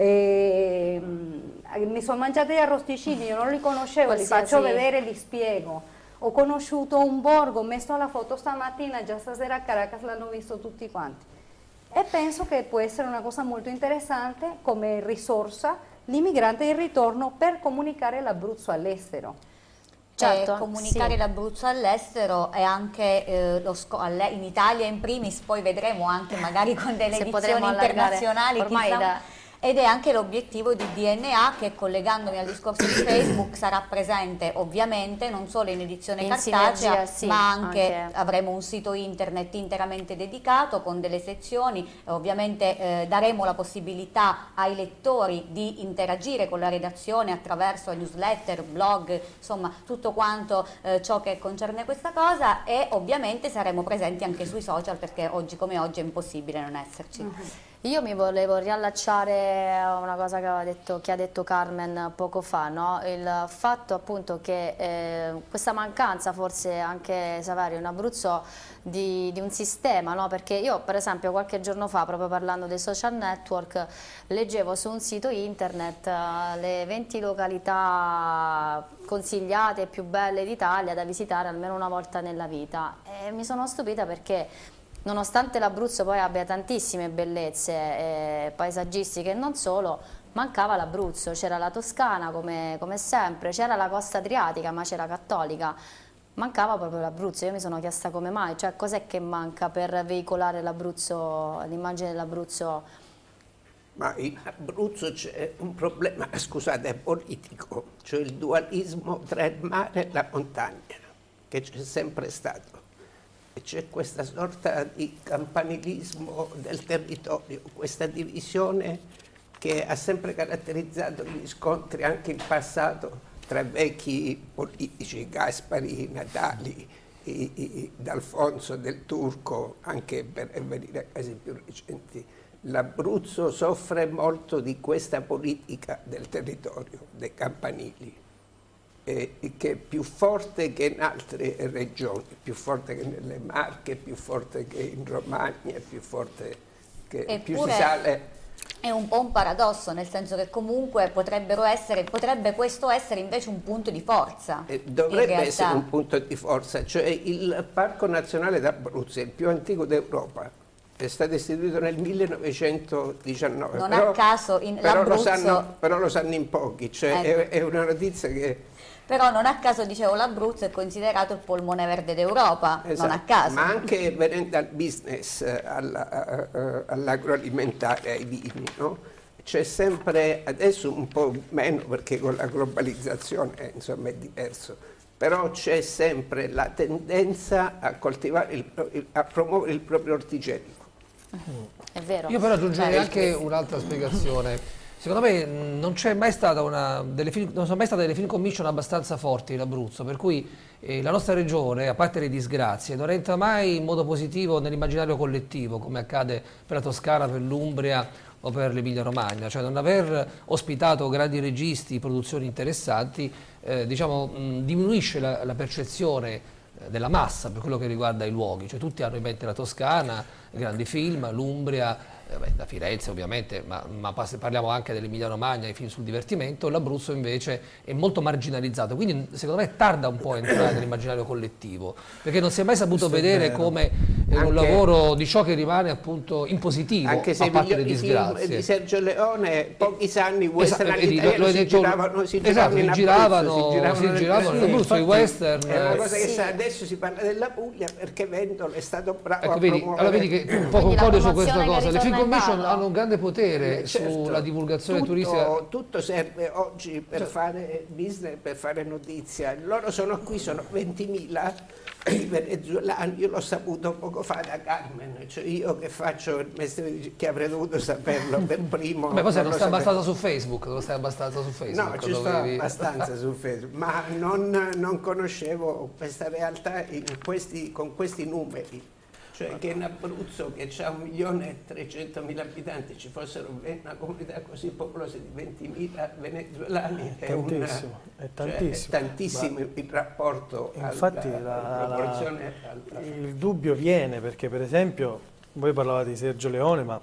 e, mi sono mangiati gli arrosticini, io non li conoscevo, li faccio vedere, li spiego. Ho conosciuto un borgo, ho messo la foto stamattina, già stasera a Caracas l'hanno visto tutti quanti. E penso che può essere una cosa molto interessante come risorsa l'immigrante di ritorno per comunicare l'Abruzzo all'estero. Certo, comunicare sì. l'Abruzzo all'estero e anche eh, lo in Italia in primis, poi vedremo anche magari con delle se edizioni internazionali, ormai da... ed è anche l'obiettivo di D N A, che, collegandomi al discorso di Facebook, sarà presente ovviamente non solo in edizione in cartacea, sinergia, sì, ma anche, anche avremo un sito internet interamente dedicato con delle sezioni. Ovviamente eh, daremo la possibilità ai lettori di interagire con la redazione attraverso newsletter, blog, insomma tutto quanto eh, ciò che concerne questa cosa, e ovviamente saremo presenti anche sui social, perché oggi come oggi è impossibile non esserci. Uh-huh. Io mi volevo riallacciare a una cosa che, aveva detto, che ha detto Carmen poco fa, no? Il fatto appunto che eh, questa mancanza forse anche Saverio in Abruzzo di, di un sistema, no? Perché io per esempio qualche giorno fa, proprio parlando dei social network, leggevo su un sito internet uh, le venti località consigliate più belle d'Italia da visitare almeno una volta nella vita, e mi sono stupita perché nonostante l'Abruzzo poi abbia tantissime bellezze eh, paesaggistiche e non solo, mancava l'Abruzzo, c'era la Toscana come, come sempre, c'era la costa adriatica ma c'era Cattolica, mancava proprio l'Abruzzo. Io mi sono chiesta come mai, cioè cos'è che manca per veicolare l'Abruzzo, l'immagine dell'Abruzzo? Ma in Abruzzo c'è un problema, scusate, politico, cioè il dualismo tra il mare e la montagna, che c'è sempre stato. C'è questa sorta di campanilismo del territorio, questa divisione che ha sempre caratterizzato gli scontri anche in passato tra vecchi politici, Gaspari, Natali, i, i, D'Alfonso, Del Turco, anche per venire a casi più recenti. L'Abruzzo soffre molto di questa politica del territorio, dei campanili, che è più forte che in altre regioni, più forte che nelle Marche, più forte che in Romagna, più forte che Eppure più si sale. È un po' un paradosso, nel senso che comunque potrebbero essere, potrebbe questo essere invece un punto di forza. E dovrebbe essere un punto di forza, cioè il Parco Nazionale d'Abruzzo è il più antico d'Europa. È stato istituito nel millenovecentodiciannove. Non però, a caso in però, lo l'Abruzzo... sanno, però lo sanno in pochi, cioè ecco. è, è una notizia che... Però non a caso, dicevo, l'Abruzzo è considerato il polmone verde d'Europa, esatto, non a caso. Ma anche venendo al business, all'agroalimentare, ai vini, no? C'è sempre, adesso un po' meno perché con la globalizzazione insomma è diverso, però c'è sempre la tendenza a coltivare, il, a promuovere il proprio orticello. È vero. Io però aggiungerei Beh, anche un'altra spiegazione. Secondo me non c'è mai stata una, delle film, non sono mai state delle film commission abbastanza forti in Abruzzo, per cui eh, la nostra regione, a parte le disgrazie, non entra mai in modo positivo nell'immaginario collettivo, come accade per la Toscana, per l'Umbria o per l'Emilia Romagna. Cioè non aver ospitato grandi registi, produzioni interessanti, eh, diciamo, mh, diminuisce la, la percezione della massa per quello che riguarda i luoghi. Cioè tutti hanno in mente la Toscana, grandi film, l'Umbria, Beh, da Firenze ovviamente, ma, ma parliamo anche dell'Emilia Romagna, i film sul divertimento. L'Abruzzo invece è molto marginalizzato, quindi secondo me tarda un po' a entrare nell'immaginario collettivo, perché non si è mai saputo Questo vedere come è un lavoro di ciò che rimane appunto in positivo, anche se a parte le i disgrazie. film di Sergio Leone, pochi sanni western Esatto, all'italiano si detto, giravano, si esatto, giravano in si giravano, Abruzzo, si giravano, si giravano in Abruzzo, i western. È una cosa che sì. sa, adesso si parla della Puglia perché Ventolo è stato bravo Ecco, a vedi, promuovere. allora vedi che un po' Quindi la concordo su promozione questa che cosa. Le film ritorna in commission ballo. hanno un grande potere Eh, certo, sulla divulgazione tutto, turistica. Tutto serve oggi per fare business, per fare notizia. Loro sono qui, sono ventimila i venezuelani, io l'ho saputo poco fa da Carmen, cioè io che faccio il mestiere che avrei dovuto saperlo per primo. Beh, poi se non lo stai sapevo. abbastanza su Facebook, non stai abbastanza su Facebook. No, ci sto dovevi... abbastanza su Facebook, ma non, non conoscevo questa realtà in questi, con questi numeri. Cioè che in Abruzzo, che ha un milione e trecentomila abitanti, ci fossero una comunità così popolosa di ventimila venezuelani. È tantissimo, una, è tantissimo. Cioè, è tantissimo il rapporto. Infatti alla, la, alla proporzione la, alla... il dubbio viene perché per esempio voi parlavate di Sergio Leone, ma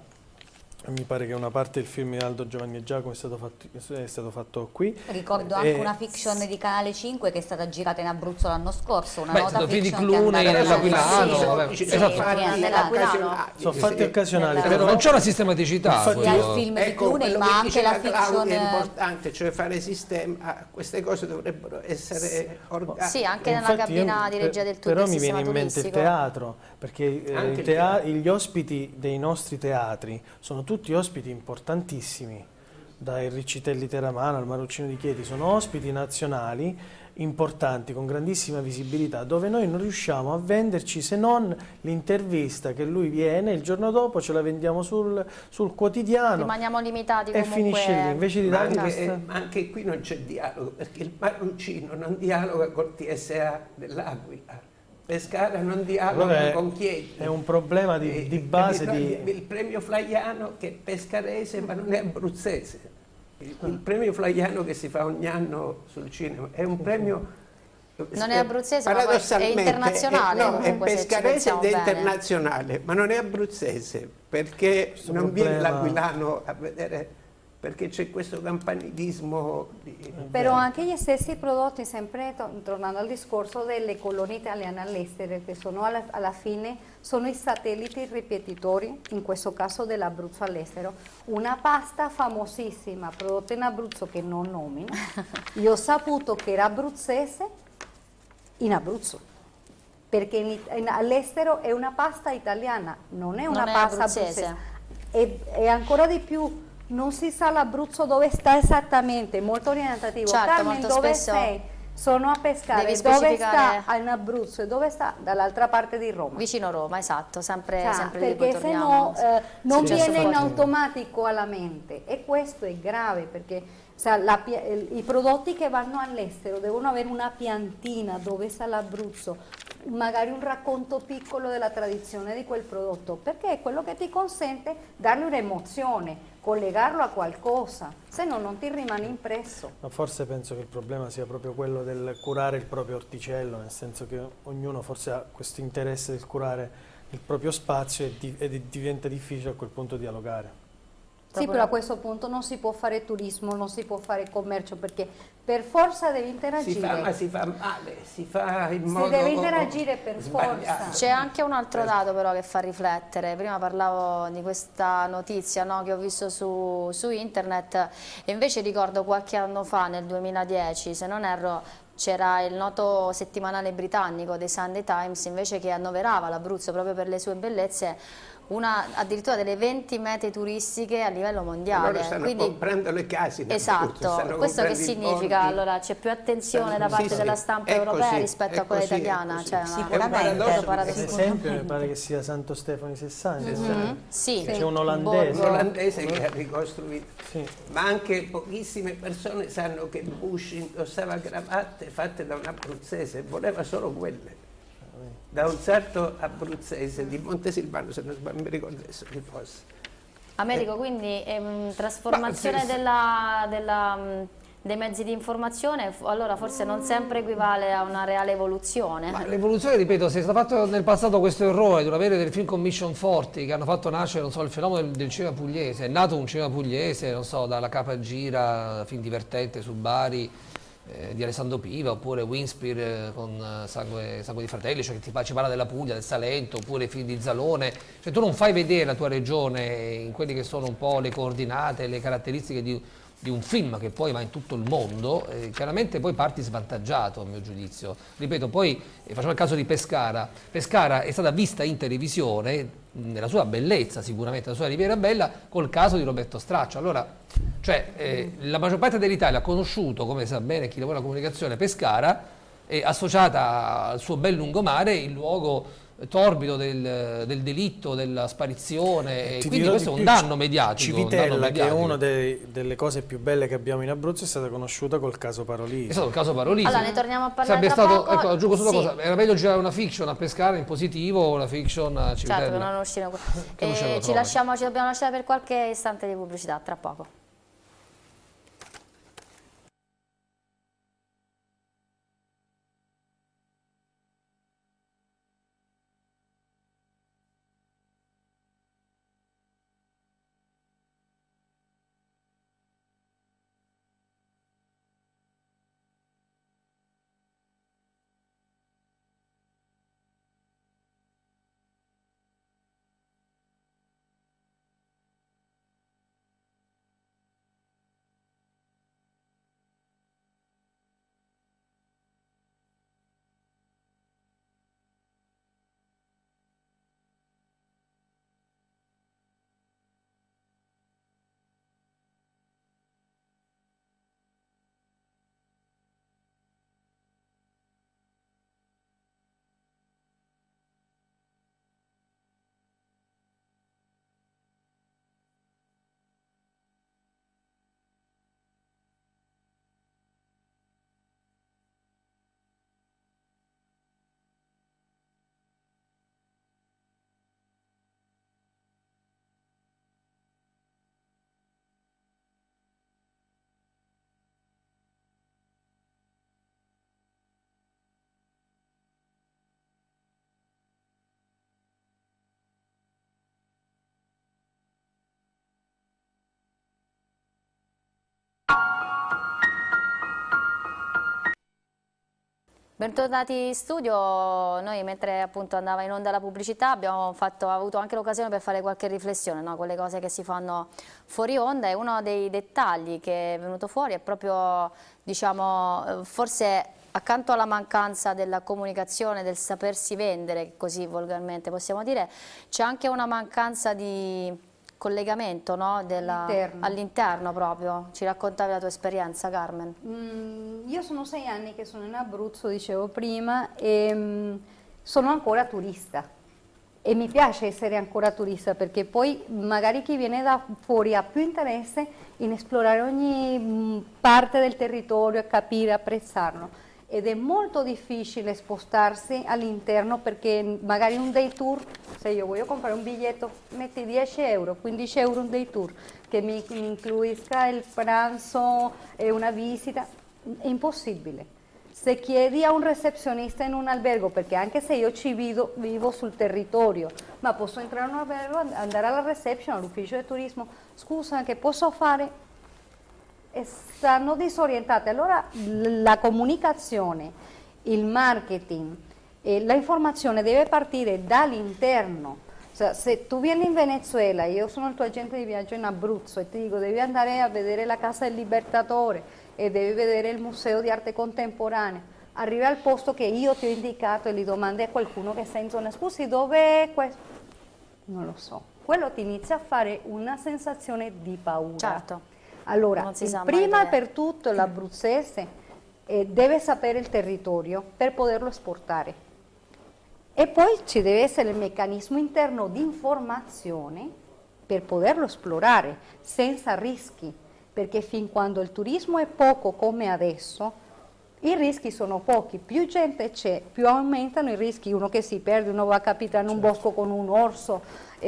mi pare che una parte del film di Aldo Giovanni e Giacomo è stato fatto, è stato fatto qui. Ricordo anche E- una fiction di Canale cinque che è stata girata in Abruzzo l'anno scorso, una Beh, nota sono film di fiction che è Clooney, andata nell'Aquilano, sì, vabbè, Ci esatto. sono sì, fatti nell'Aquilano. occasionali. Sono sì. fatti occasionali, Nella- però Non c'è una sistematicità. Infatti quello- sia il film di Ecco, Clooney, quello ma che anche la diceva Claudia fiction... è importante, cioè fare sistema, queste cose dovrebbero essere organiche. Sì, anche nella Infatti io- cabina di regia del tour però del mi viene sistema in mente il turistico. teatro, perché eh, Anche i il tea- teatro. gli ospiti dei nostri teatri sono tutti ospiti importantissimi, dai Riccitelli Teramana al Maruccino di Chieti, sono ospiti nazionali importanti con grandissima visibilità, dove noi non riusciamo a venderci se non l'intervista che lui viene, il giorno dopo ce la vendiamo sul, sul quotidiano Rimaniamo limitati e comunque. finisce lì, invece di Ma dargli anche, questa... ma anche qui non c'è dialogo, perché il Marruccino non dialoga col T S A dell'Aquila, Pescara non dialoga Allora è- con Chieti. è un problema di- Eh, di base capito? di- Il premio Flaiano che è pescarese ma non è abruzzese. Il, il premio Flaiano che si fa ogni anno sul cinema è un premio... Non è abruzzese, ma poi è paradossalmente, internazionale, eh, no, è comunque, se ci pescarese pensiamo ed è bene. internazionale, ma non è abruzzese, perché Questo non viene problema- l'aquilano a vedere, perché c'è questo campanilismo di... Però anche gli stessi prodotti, sempre to- tornando al discorso delle colonie italiane all'estero, che sono alla, alla fine sono i satelliti ripetitori, in questo caso dell'Abruzzo all'estero. Una pasta famosissima prodotta in Abruzzo che non nomino, io ho saputo che era abruzzese in Abruzzo, perché in It- in- all'estero è una pasta italiana, non è una Non è pasta abruzzese. abruzzese. E, e ancora di più, non si sa l'Abruzzo dove sta esattamente, molto orientativo. Certo, Carmen, molto dove spesso sei? Sono a pescare, devi dove specificare- sta in Abruzzo e dove sta? Dall'altra parte di Roma. Vicino Roma, esatto, sempre, Cioè, sempre lì poi perché se torniamo. no eh, non Sì, viene in certo. automatico alla mente e questo è grave perché sa, la pia- il- i prodotti che vanno all'estero devono avere una piantina dove sta l'Abruzzo, magari un racconto piccolo della tradizione di quel prodotto, perché è quello che ti consente dargli un'emozione, collegarlo a qualcosa, se no non ti rimane impresso. Ma forse penso che il problema sia proprio quello del curare il proprio orticello, nel senso che ognuno forse ha questo interesse del curare il proprio spazio e, di- e di- diventa difficile a quel punto dialogare. Sì, però a questo punto non si può fare turismo, non si può fare commercio, perché per forza devi interagire. Si fa, ma si fa male, si fa in Si modo deve interagire per sbagliato. forza. C'è anche un altro dato però che fa riflettere, prima parlavo di questa notizia, no, che ho visto su, su internet e invece ricordo qualche anno fa, nel duemiladieci, se non erro, c'era il noto settimanale britannico dei Sunday Times invece che annoverava l'Abruzzo proprio per le sue bellezze, una, addirittura delle venti mete turistiche a livello mondiale. Loro stanno Quindi, comprando le case in Abruzzo, esatto, stanno questo che comprando i significa? borghi. Allora c'è più attenzione Stanno- da parte sì, sì, della stampa è europea così, rispetto è a quella così, è italiana, così. cioè Sì, una- è un una- paradosso. davvero Per paradossale. esempio mi pare che sia Santo Stefano di Sessaglia, Mhm, sì, c'è un un olandese. Un olandese che ha ricostruito, Sì. ma anche pochissime persone sanno che Bush indossava cravatte fatte da un abruzzese e voleva solo quelle. Da un sarto abruzzese di Montesilvano, se non sbaglio, mi ricordo adesso chi fosse. Americo, quindi ehm, trasformazione Ma, sì, sì. della, della, mh, dei mezzi di informazione, f- allora forse non sempre equivale a una reale evoluzione. Ma l'evoluzione, ripeto, se è stato fatto nel passato questo errore di non avere dei film commission forti che hanno fatto nascere, non so, il fenomeno del, del cinema pugliese, è nato un cinema pugliese, non so, dalla Capa Gira, film divertente su Bari, eh, di Alessandro Piva, oppure Winspir eh, con eh, sangue, sangue di Fratelli, cioè che ti, pa- ci parla della Puglia, del Salento, oppure i film di Zalone, cioè tu non fai vedere la tua regione in quelle che sono un po' le coordinate, le caratteristiche di, di un film che poi va in tutto il mondo, eh, chiaramente poi parti svantaggiato a mio giudizio. Ripeto, poi eh, facciamo il caso di Pescara, Pescara è stata vista in televisione nella sua bellezza sicuramente, la sua Riviera Bella, col caso di Roberto Straccio. Allora, cioè, eh, la maggior parte dell'Italia ha conosciuto, come sa bene chi lavora in comunicazione, Pescara, e associata al suo bel lungomare il luogo torbido del, del delitto, della sparizione, e Ti quindi dirò questo è di un più, danno mediatico. un danno Civitella, che è mediatico. una dei- delle cose più belle che abbiamo in Abruzzo, è stata conosciuta col caso Parolisi. È stato il caso Parolisi. Allora, ne torniamo a parlare Sarebbe tra stato, poco. ecco, aggiungo solo Sì. una cosa, era meglio girare una fiction a Pescara in positivo o una fiction a Civitella? Certo, che non uscino. Che non uscivano Eh, ci, troppo. lasciamo, ci dobbiamo lasciare per qualche istante di pubblicità, tra poco. Bentornati in studio. Noi mentre appunto andava in onda la pubblicità abbiamo fatto, avuto anche l'occasione per fare qualche riflessione, no? Quelle cose che si fanno fuori onda, e uno dei dettagli che è venuto fuori è proprio, diciamo, forse accanto alla mancanza della comunicazione, del sapersi vendere, così volgarmente possiamo dire, c'è anche una mancanza di collegamento, no? all'interno proprio. Ci raccontavi la tua esperienza, Carmen? Mm, io sono sei anni che sono in Abruzzo, dicevo prima, e mm, sono ancora turista e mi piace essere ancora turista, perché poi magari chi viene da fuori ha più interesse in esplorare ogni mm, parte del territorio, a capire, apprezzarlo. Ed è molto difficile spostarsi all'interno, perché magari un day tour, se io voglio comprare un biglietto, metti dieci euro, quindici euro un day tour, che mi incluisca il pranzo e una visita, è impossibile. Se chiedi a un recepzionista in un albergo, perché anche se io ci vivo, vivo sul territorio, ma posso entrare in un albergo, andare alla reception, all'ufficio di turismo, scusa, che posso fare? E stanno disorientate. Allora la comunicazione, il marketing, eh, la informazione deve partire dall'interno. Cioè, se tu vieni in Venezuela, io sono il tuo agente di viaggio in Abruzzo e ti dico devi andare a vedere la Casa del Libertatore e devi vedere il Museo di Arte Contemporanea, arrivi al posto che io ti ho indicato e gli domandi a qualcuno che sta in zona, scusi, dove è questo? Non lo so. Quello ti inizia a fare una sensazione di paura. Certo. Allora, prima per tutto l'abruzzese eh, deve sapere il territorio per poterlo esportare, e poi ci deve essere il meccanismo interno di informazione per poterlo esplorare senza rischi, perché fin quando il turismo è poco come adesso, i rischi sono pochi. Più gente c'è, più aumentano i rischi. Uno che si perde, uno va a capitare in un certo. bosco con un orso,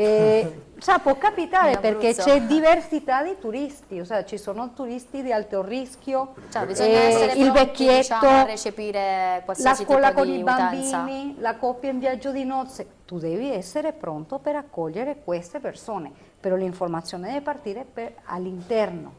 eh, cioè, può capitare perché c'è diversità di turisti, cioè, ci sono turisti di alto rischio, cioè, bisogna eh, essere il pronti, vecchietto, diciamo, a recepire qualsiasi la scuola tipo con di i utenza. bambini, la coppia in viaggio di nozze. Tu devi essere pronto per accogliere queste persone, però l'informazione deve partire all'interno,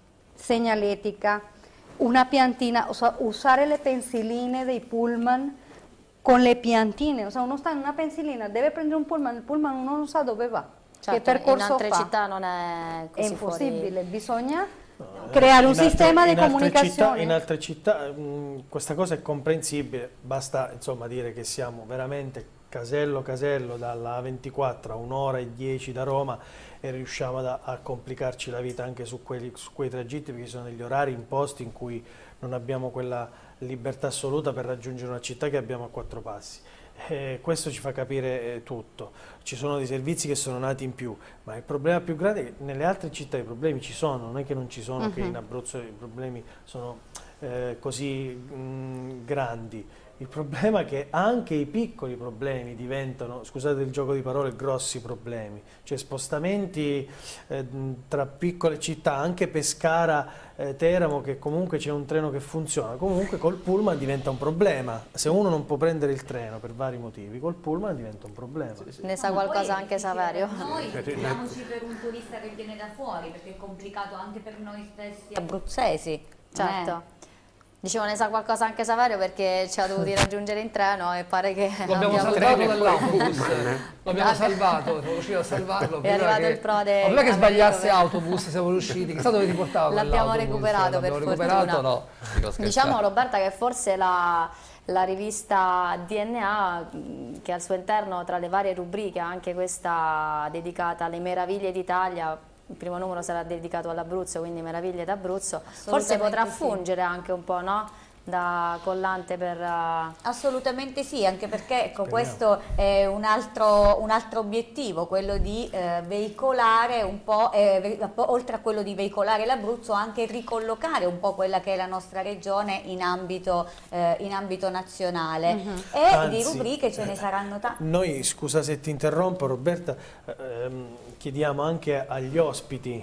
segnaletica, una piantina, o sea, usare le pensiline dei pullman con le piantine, o sea, uno sta in una pensilina, deve prendere un pullman, il pullman uno non sa dove va, certo, che percorso in altre fa. città non è così è impossibile, fuori. Bisogna no, creare un sistema altre, di in comunicazione. Altre città, in altre città mh, questa cosa è comprensibile, basta insomma dire che siamo veramente casello casello dalla A ventiquattro a un'ora e dieci da Roma, e riusciamo a, a complicarci la vita anche su, quelli, su quei tragitti, perché sono degli orari imposti in cui non abbiamo quella libertà assoluta per raggiungere una città che abbiamo a quattro passi. Eh, questo ci fa capire eh, tutto. Ci sono dei servizi che sono nati in più, ma il problema più grande è che nelle altre città i problemi ci sono, non è che non ci sono, uh-huh. che in Abruzzo i problemi sono eh, così mh, grandi. Il problema è che anche i piccoli problemi diventano, scusate il gioco di parole, grossi problemi, cioè spostamenti eh, tra piccole città, anche Pescara, eh, Teramo, che comunque c'è un treno che funziona, comunque col pullman diventa un problema. Se uno non può prendere il treno per vari motivi, col pullman diventa un problema. Sì, sì. Ne sa qualcosa anche Saverio? Noi figuriamoci per un turista che viene da fuori, perché è complicato anche per noi stessi abruzzesi. Certo. Eh. Dicevo, ne sa qualcosa anche Saverio, perché ci ha dovuti raggiungere in treno e pare che lo abbiamo salvato dall'autobus, lo abbiamo salvato, siamo riusciti a salvarlo. È arrivato che, il prode. Non è che sbagliasse autobus, siamo riusciti, chissà dove ti portava. L'abbiamo recuperato per recuperato, no. Diciamo, Roberta, che forse la, la rivista D N A, che al suo interno tra le varie rubriche ha anche questa dedicata alle meraviglie d'Italia, il primo numero sarà dedicato all'Abruzzo, quindi Meraviglie d'Abruzzo, forse potrà sì. fungere anche un po', no? Da collante per... Uh... Assolutamente sì, anche perché ecco, questo è un altro, un altro obiettivo, quello di eh, veicolare un po', eh, oltre a quello di veicolare l'Abruzzo, anche ricollocare un po' quella che è la nostra regione in ambito, eh, in ambito nazionale. Mm-hmm. E Anzi, di rubriche ce ne saranno tante. Noi, scusa se ti interrompo Roberta, ehm, chiediamo anche agli ospiti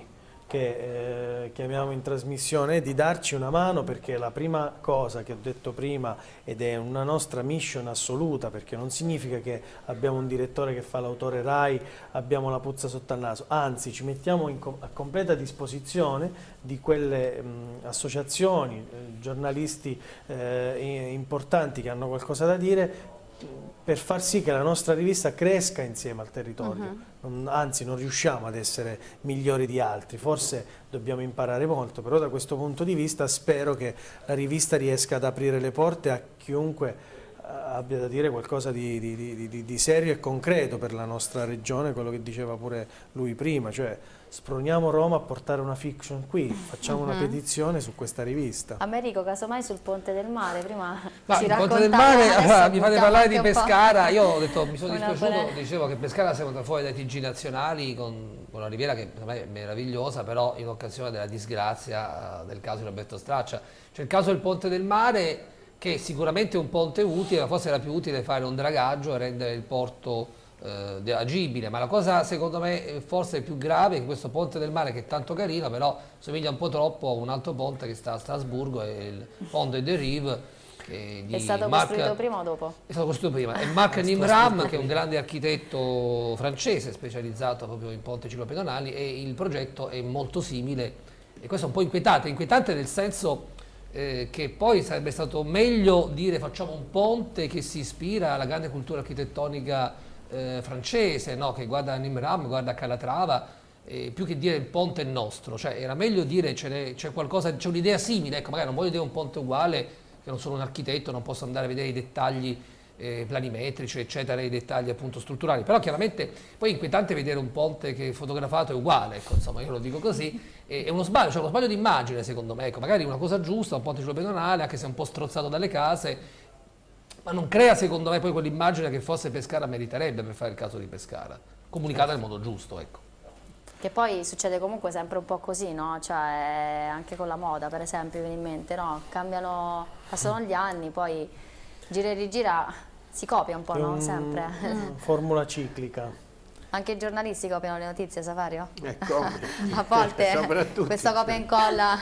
che eh, chiamiamo in trasmissione è di darci una mano, perché la prima cosa che ho detto prima, ed è una nostra mission assoluta, perché non significa che abbiamo un direttore che fa l'autore RAI, abbiamo la puzza sotto al naso, anzi ci mettiamo in com a completa disposizione di quelle mh, associazioni, eh, giornalisti eh, importanti che hanno qualcosa da dire, per far sì che la nostra rivista cresca insieme al territorio. Uh-huh. non, anzi non riusciamo ad essere migliori di altri, forse dobbiamo imparare molto, però da questo punto di vista spero che la rivista riesca ad aprire le porte a chiunque uh, abbia da dire qualcosa di, di, di, di, di serio e concreto per la nostra regione, quello che diceva pure lui prima, cioè sproniamo Roma a portare una fiction qui, facciamo uh-huh. una petizione su questa rivista. Americo, casomai sul Ponte del Mare, prima Ma ci il Ponte del Mare, allora, mi fate parlare di Pescara, io ho detto, mi sono Una dispiaciuto, buona... dicevo che Pescara si è venuta fuori dai T G nazionali con, con una riviera che per me è meravigliosa, però in occasione della disgrazia uh, del caso di Roberto Straccia. C'è il caso del Ponte del Mare, che sicuramente è un ponte utile, ma forse era più utile fare un dragaggio e rendere il porto Eh, agibile, ma la cosa secondo me forse più grave è che questo Ponte del Mare, che è tanto carino, però somiglia un po' troppo a un altro ponte che sta a Strasburgo, è il Pont de Rive, che di è stato Marc... costruito prima o dopo? È stato costruito prima, è Marc Nimram, che è un grande architetto francese specializzato proprio in ponti ciclopedonali, e il progetto è molto simile, e questo è un po' inquietante, inquietante nel senso eh, che poi sarebbe stato meglio dire facciamo un ponte che si ispira alla grande cultura architettonica Eh, francese, no? Che guarda Nimram, guarda Calatrava, eh, più che dire il ponte è nostro, cioè era meglio dire c'è qualcosa, c'è un'idea simile, ecco, magari non voglio dire un ponte uguale, che non sono un architetto, non posso andare a vedere i dettagli eh, planimetrici, eccetera, i dettagli appunto strutturali, però chiaramente poi è inquietante vedere un ponte che fotografato è uguale, ecco, insomma, io lo dico così, è uno sbaglio, cioè uno sbaglio di immagine secondo me, ecco, magari una cosa giusta, un ponte ciclopedonale, anche se è un po' strozzato dalle case, ma non crea secondo me poi quell'immagine che forse Pescara meriterebbe, per fare il caso di Pescara, comunicata nel modo giusto, ecco. Che poi succede comunque sempre un po' così, no? Cioè anche con la moda, per esempio, viene in mente, no? Cambiano, passano gli anni, poi gira e rigira, si copia un po', no? Un, Sempre. Formula ciclica. Anche i giornalisti copiano le notizie, Safario? Ecco, A volte soprattutto. questa copia e incolla.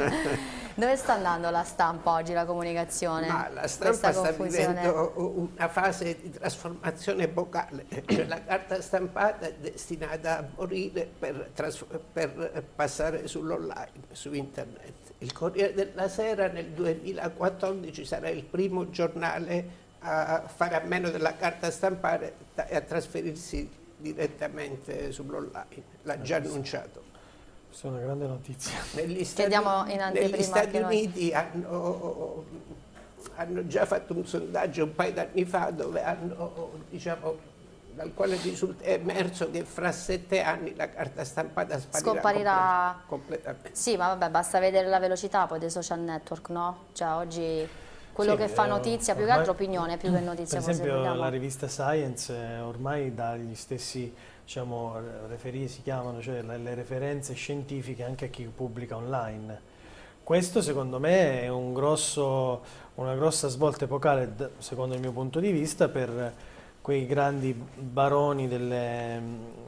Dove sta andando la stampa oggi, la comunicazione? Ma la stampa sta confusione... vivendo una fase di trasformazione epocale, cioè la carta stampata è destinata a morire per, per passare sull'online, su internet. Il Corriere della Sera nel duemilaquattordici sarà il primo giornale a fare a meno della carta stampata e a trasferirsi direttamente sull'online, l'ha già annunciato. Questa è una grande notizia. Negli Stati, in negli Stati Uniti hanno, hanno già fatto un sondaggio un paio d'anni fa dove hanno, diciamo, dal quale risulta, è emerso che fra sette anni la carta stampata sparirà, Scomparirà completamente. Sì, ma vabbè, basta vedere la velocità poi dei social network, no? Cioè oggi quello sì, che fa notizia, più che altro opinione, più che notizia. Per esempio la rivista Science ormai dà gli stessi, diciamo, referi, si chiamano, cioè le, le referenze scientifiche anche a chi pubblica online. Questo secondo me è un grosso, una grossa svolta epocale, secondo il mio punto di vista, per quei grandi baroni delle,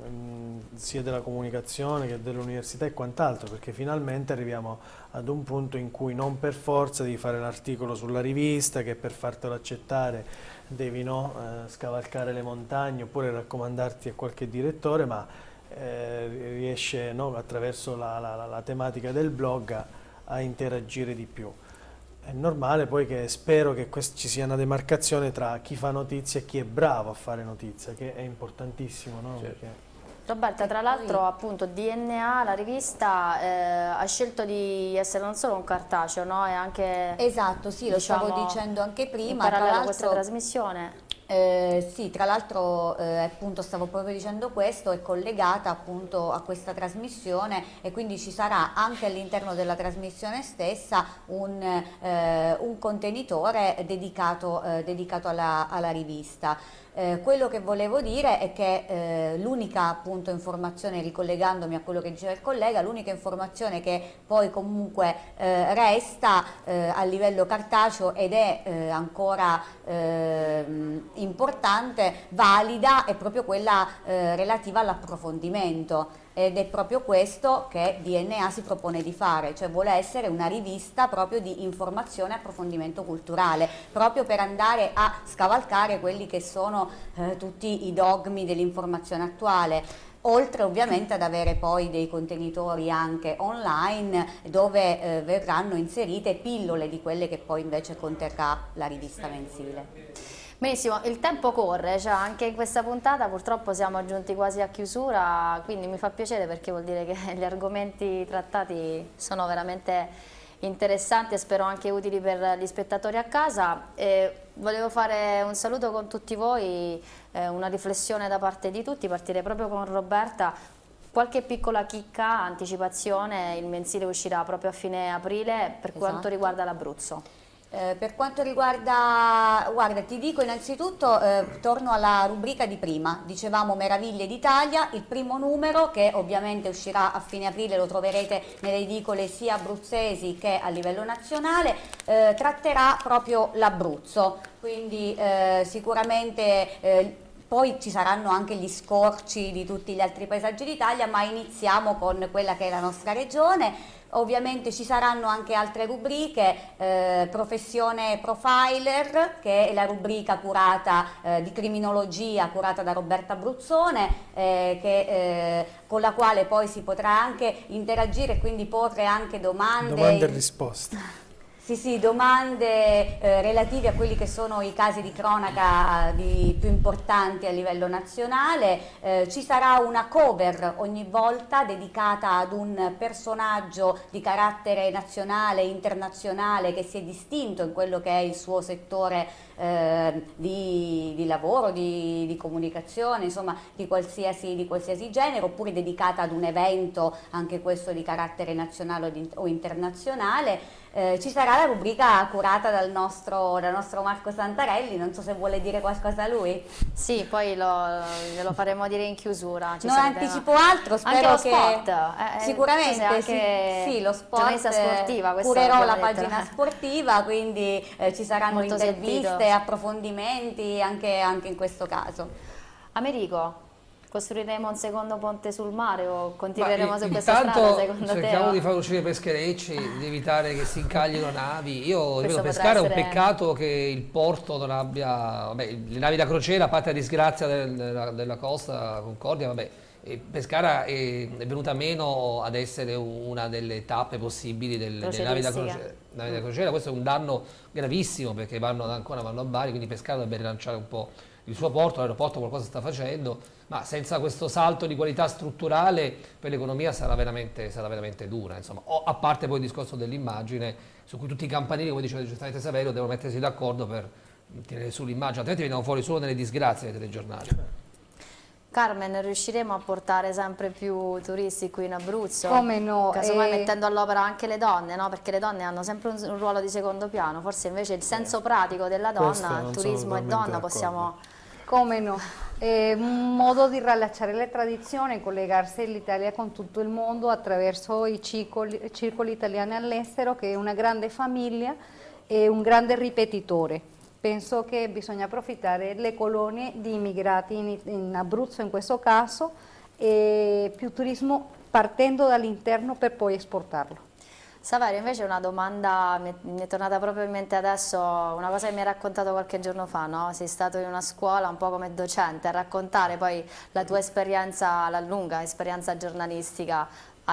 sia della comunicazione che dell'università e quant'altro, perché finalmente arriviamo ad un punto in cui non per forza devi fare l'articolo sulla rivista, che per fartelo accettare devi no, eh, scavalcare le montagne oppure raccomandarti a qualche direttore, ma eh, riesce no, attraverso la, la, la tematica del blog a, a interagire di più. È normale poi che spero che ci sia una demarcazione tra chi fa notizia e chi è bravo a fare notizia, che è importantissimo, no? Certo. Perché... Roberta, tra l'altro appunto D N A, la rivista, eh, ha scelto di essere non solo un cartaceo, no? E anche... Esatto, sì, lo diciamo, stavo dicendo anche prima. In parallelo a questa l'altro... trasmissione. Eh, sì, tra l'altro eh, appunto stavo proprio dicendo questo, è collegata appunto a questa trasmissione e quindi ci sarà anche all'interno della trasmissione stessa un, eh, un contenitore dedicato, eh, dedicato alla, alla rivista. Eh, quello che volevo dire è che eh, l'unica appunto informazione, ricollegandomi a quello che diceva il collega, l'unica informazione che poi comunque eh, resta eh, a livello cartaceo ed è eh, ancora eh, importante, valida, è proprio quella eh, relativa all'approfondimento. ed è proprio questo che D N A si propone di fare, cioè vuole essere una rivista proprio di informazione e approfondimento culturale, proprio per andare a scavalcare quelli che sono eh, tutti i dogmi dell'informazione attuale. Oltre ovviamente ad avere poi dei contenitori anche online dove eh, verranno inserite pillole di quelle che poi invece conterrà la rivista mensile. Benissimo, il tempo corre, cioè anche in questa puntata purtroppo siamo giunti quasi a chiusura, quindi mi fa piacere perché vuol dire che gli argomenti trattati sono veramente interessanti e spero anche utili per gli spettatori a casa. E volevo fare un saluto con tutti voi, eh, una riflessione da parte di tutti, partire proprio con Roberta. Qualche piccola chicca, anticipazione, il mensile uscirà proprio a fine aprile per quanto Esatto. riguarda l'Abruzzo. Eh, per quanto riguarda, guarda, ti dico innanzitutto, eh, torno alla rubrica di prima, dicevamo Meraviglie d'Italia, il primo numero che ovviamente uscirà a fine aprile, lo troverete nelle edicole sia abruzzesi che a livello nazionale, eh, tratterà proprio l'Abruzzo, quindi eh, sicuramente... Eh, Poi ci saranno anche gli scorci di tutti gli altri paesaggi d'Italia, ma iniziamo con quella che è la nostra regione. Ovviamente ci saranno anche altre rubriche, eh, professione profiler, che è la rubrica curata eh, di criminologia curata da Roberta Bruzzone, eh, che, eh, con la quale poi si potrà anche interagire e quindi porre anche domande. Domande e risposte. Sì, sì, domande eh, relative a quelli che sono i casi di cronaca eh, di, più importanti a livello nazionale. Eh, ci sarà una cover ogni volta dedicata ad un personaggio di carattere nazionale e internazionale che si è distinto in quello che è il suo settore eh, di, di lavoro, di, di comunicazione, insomma di qualsiasi, di qualsiasi genere, oppure dedicata ad un evento, anche questo di carattere nazionale o, di, o internazionale. Eh, ci sarà la rubrica curata dal nostro, dal nostro Marco Santarelli, non so se vuole dire qualcosa lui. Sì, poi lo, glielo faremo dire in chiusura. Ci non anticipo altro, spero anche lo che sport, eh, sicuramente anche sì, sì, lo sport, giornalista sportiva, curerò la pagina sportiva, quindi eh, ci saranno molto interviste, sentito. approfondimenti anche, anche in questo caso. Americo, costruiremo un secondo ponte sul mare o continueremo Ma, su questa strada secondo te? Cerchiamo di far uscire i pescherecci, di evitare che si incaglino navi. Io ripeto, pescare è un essere... peccato che il porto non abbia, vabbè, le navi da crociera, a parte la disgrazia del, della, della costa Concordia, vabbè, e Pescara è, è venuta meno ad essere una delle tappe possibili del, delle navi da, crociera, navi da crociera. Questo è un danno gravissimo perché vanno ad Ancona, vanno a Bari, quindi Pescara dovrebbe rilanciare un po' il suo porto, l'aeroporto qualcosa sta facendo, ma senza questo salto di qualità strutturale per l'economia sarà veramente, sarà veramente dura, insomma. O, a parte poi il discorso dell'immagine, su cui tutti i campanili, come diceva giustamente Saverio, devono mettersi d'accordo per tenere su l'immagine, altrimenti veniamo fuori solo nelle disgrazie dei telegiornali. Carmen, riusciremo a portare sempre più turisti qui in Abruzzo? Come no? Casomai eh... mettendo all'opera anche le donne, no? Perché le donne hanno sempre un, un ruolo di secondo piano, forse invece il senso pratico della donna, turismo e donna, possiamo... Come no? È un modo di riallacciare le tradizioni, collegarsi l'Italia con tutto il mondo attraverso i circoli, circoli italiani all'estero, che è una grande famiglia e un grande ripetitore. Penso che bisogna approfittare delle colonie di immigrati in, in Abruzzo in questo caso, e più turismo partendo dall'interno per poi esportarlo. Saverio, invece una domanda mi, mi è tornata proprio in mente adesso, una cosa che mi hai raccontato qualche giorno fa, no? Sei stato in una scuola un po' come docente a raccontare poi la tua esperienza, la lunga esperienza giornalistica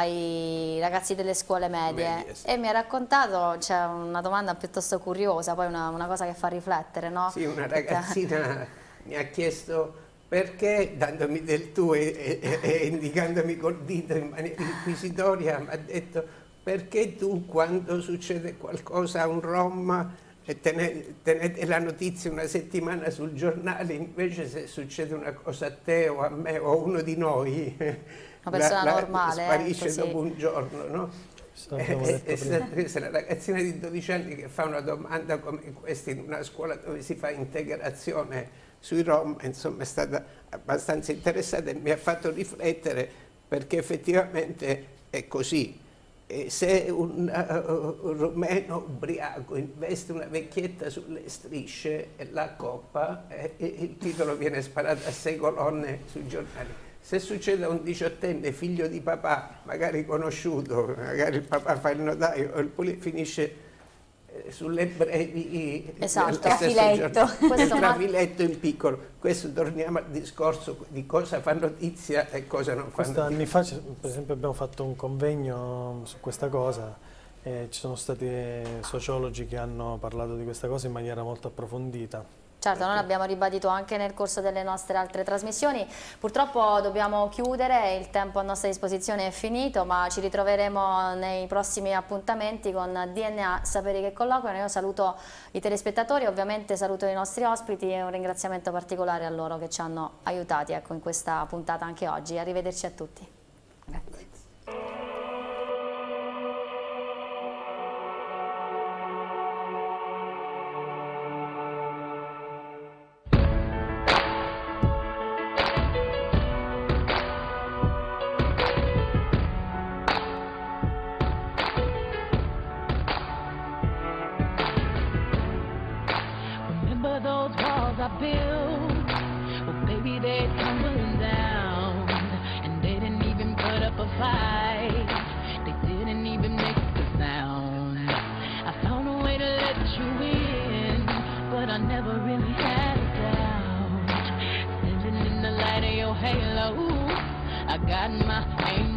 ai ragazzi delle scuole medie, Medie, sì. E mi hai raccontato, c'è cioè, una domanda piuttosto curiosa, poi una, una cosa che fa riflettere, no? Sì, una ragazzina mi ha chiesto perché, dandomi del tu e, e, e indicandomi col dito in maniera inquisitoria, mi ha detto: perché tu quando succede qualcosa a un rom tenete, tenete la notizia una settimana sul giornale, invece se succede una cosa a te o a me o a uno di noi, una persona la, la, normale, sparisce eh, dopo un giorno, no? È, è stata questa una ragazzina di dodici anni che fa una domanda come questa in una scuola dove si fa integrazione sui rom, insomma è stata abbastanza interessata e mi ha fatto riflettere, perché effettivamente è così. E se un, uh, un rumeno ubriaco investe una vecchietta sulle strisce e la accoppa, eh, il titolo viene sparato a sei colonne sui giornali. se succede a un diciottenne figlio di papà, magari conosciuto, magari il papà fa il notaio, o il puli- finisce eh, sulle brevi, esatto, del stesso trafiletto. giorno, Questo il ma- trafiletto in piccolo. Questo torniamo al discorso di cosa fa notizia e cosa non fa Questo notizia. anni fa, c- per esempio, abbiamo fatto un convegno su questa cosa e ci sono stati sociologi che hanno parlato di questa cosa in maniera molto approfondita. Certo, noi l'abbiamo ribadito anche nel corso delle nostre altre trasmissioni. Purtroppo dobbiamo chiudere, il tempo a nostra disposizione è finito, ma ci ritroveremo nei prossimi appuntamenti con D N A Saperi che Colloquiano. Io saluto i telespettatori, ovviamente saluto i nostri ospiti e un ringraziamento particolare a loro che ci hanno aiutati, ecco, in questa puntata anche oggi. Arrivederci a tutti. Grazie. Remember those walls I built? Well, baby, they're tumbling down. And they didn't even put up a fight. They didn't even make a sound. I found a way to let you in, but I never really had a doubt. Living in the light of your halo, I got my angel.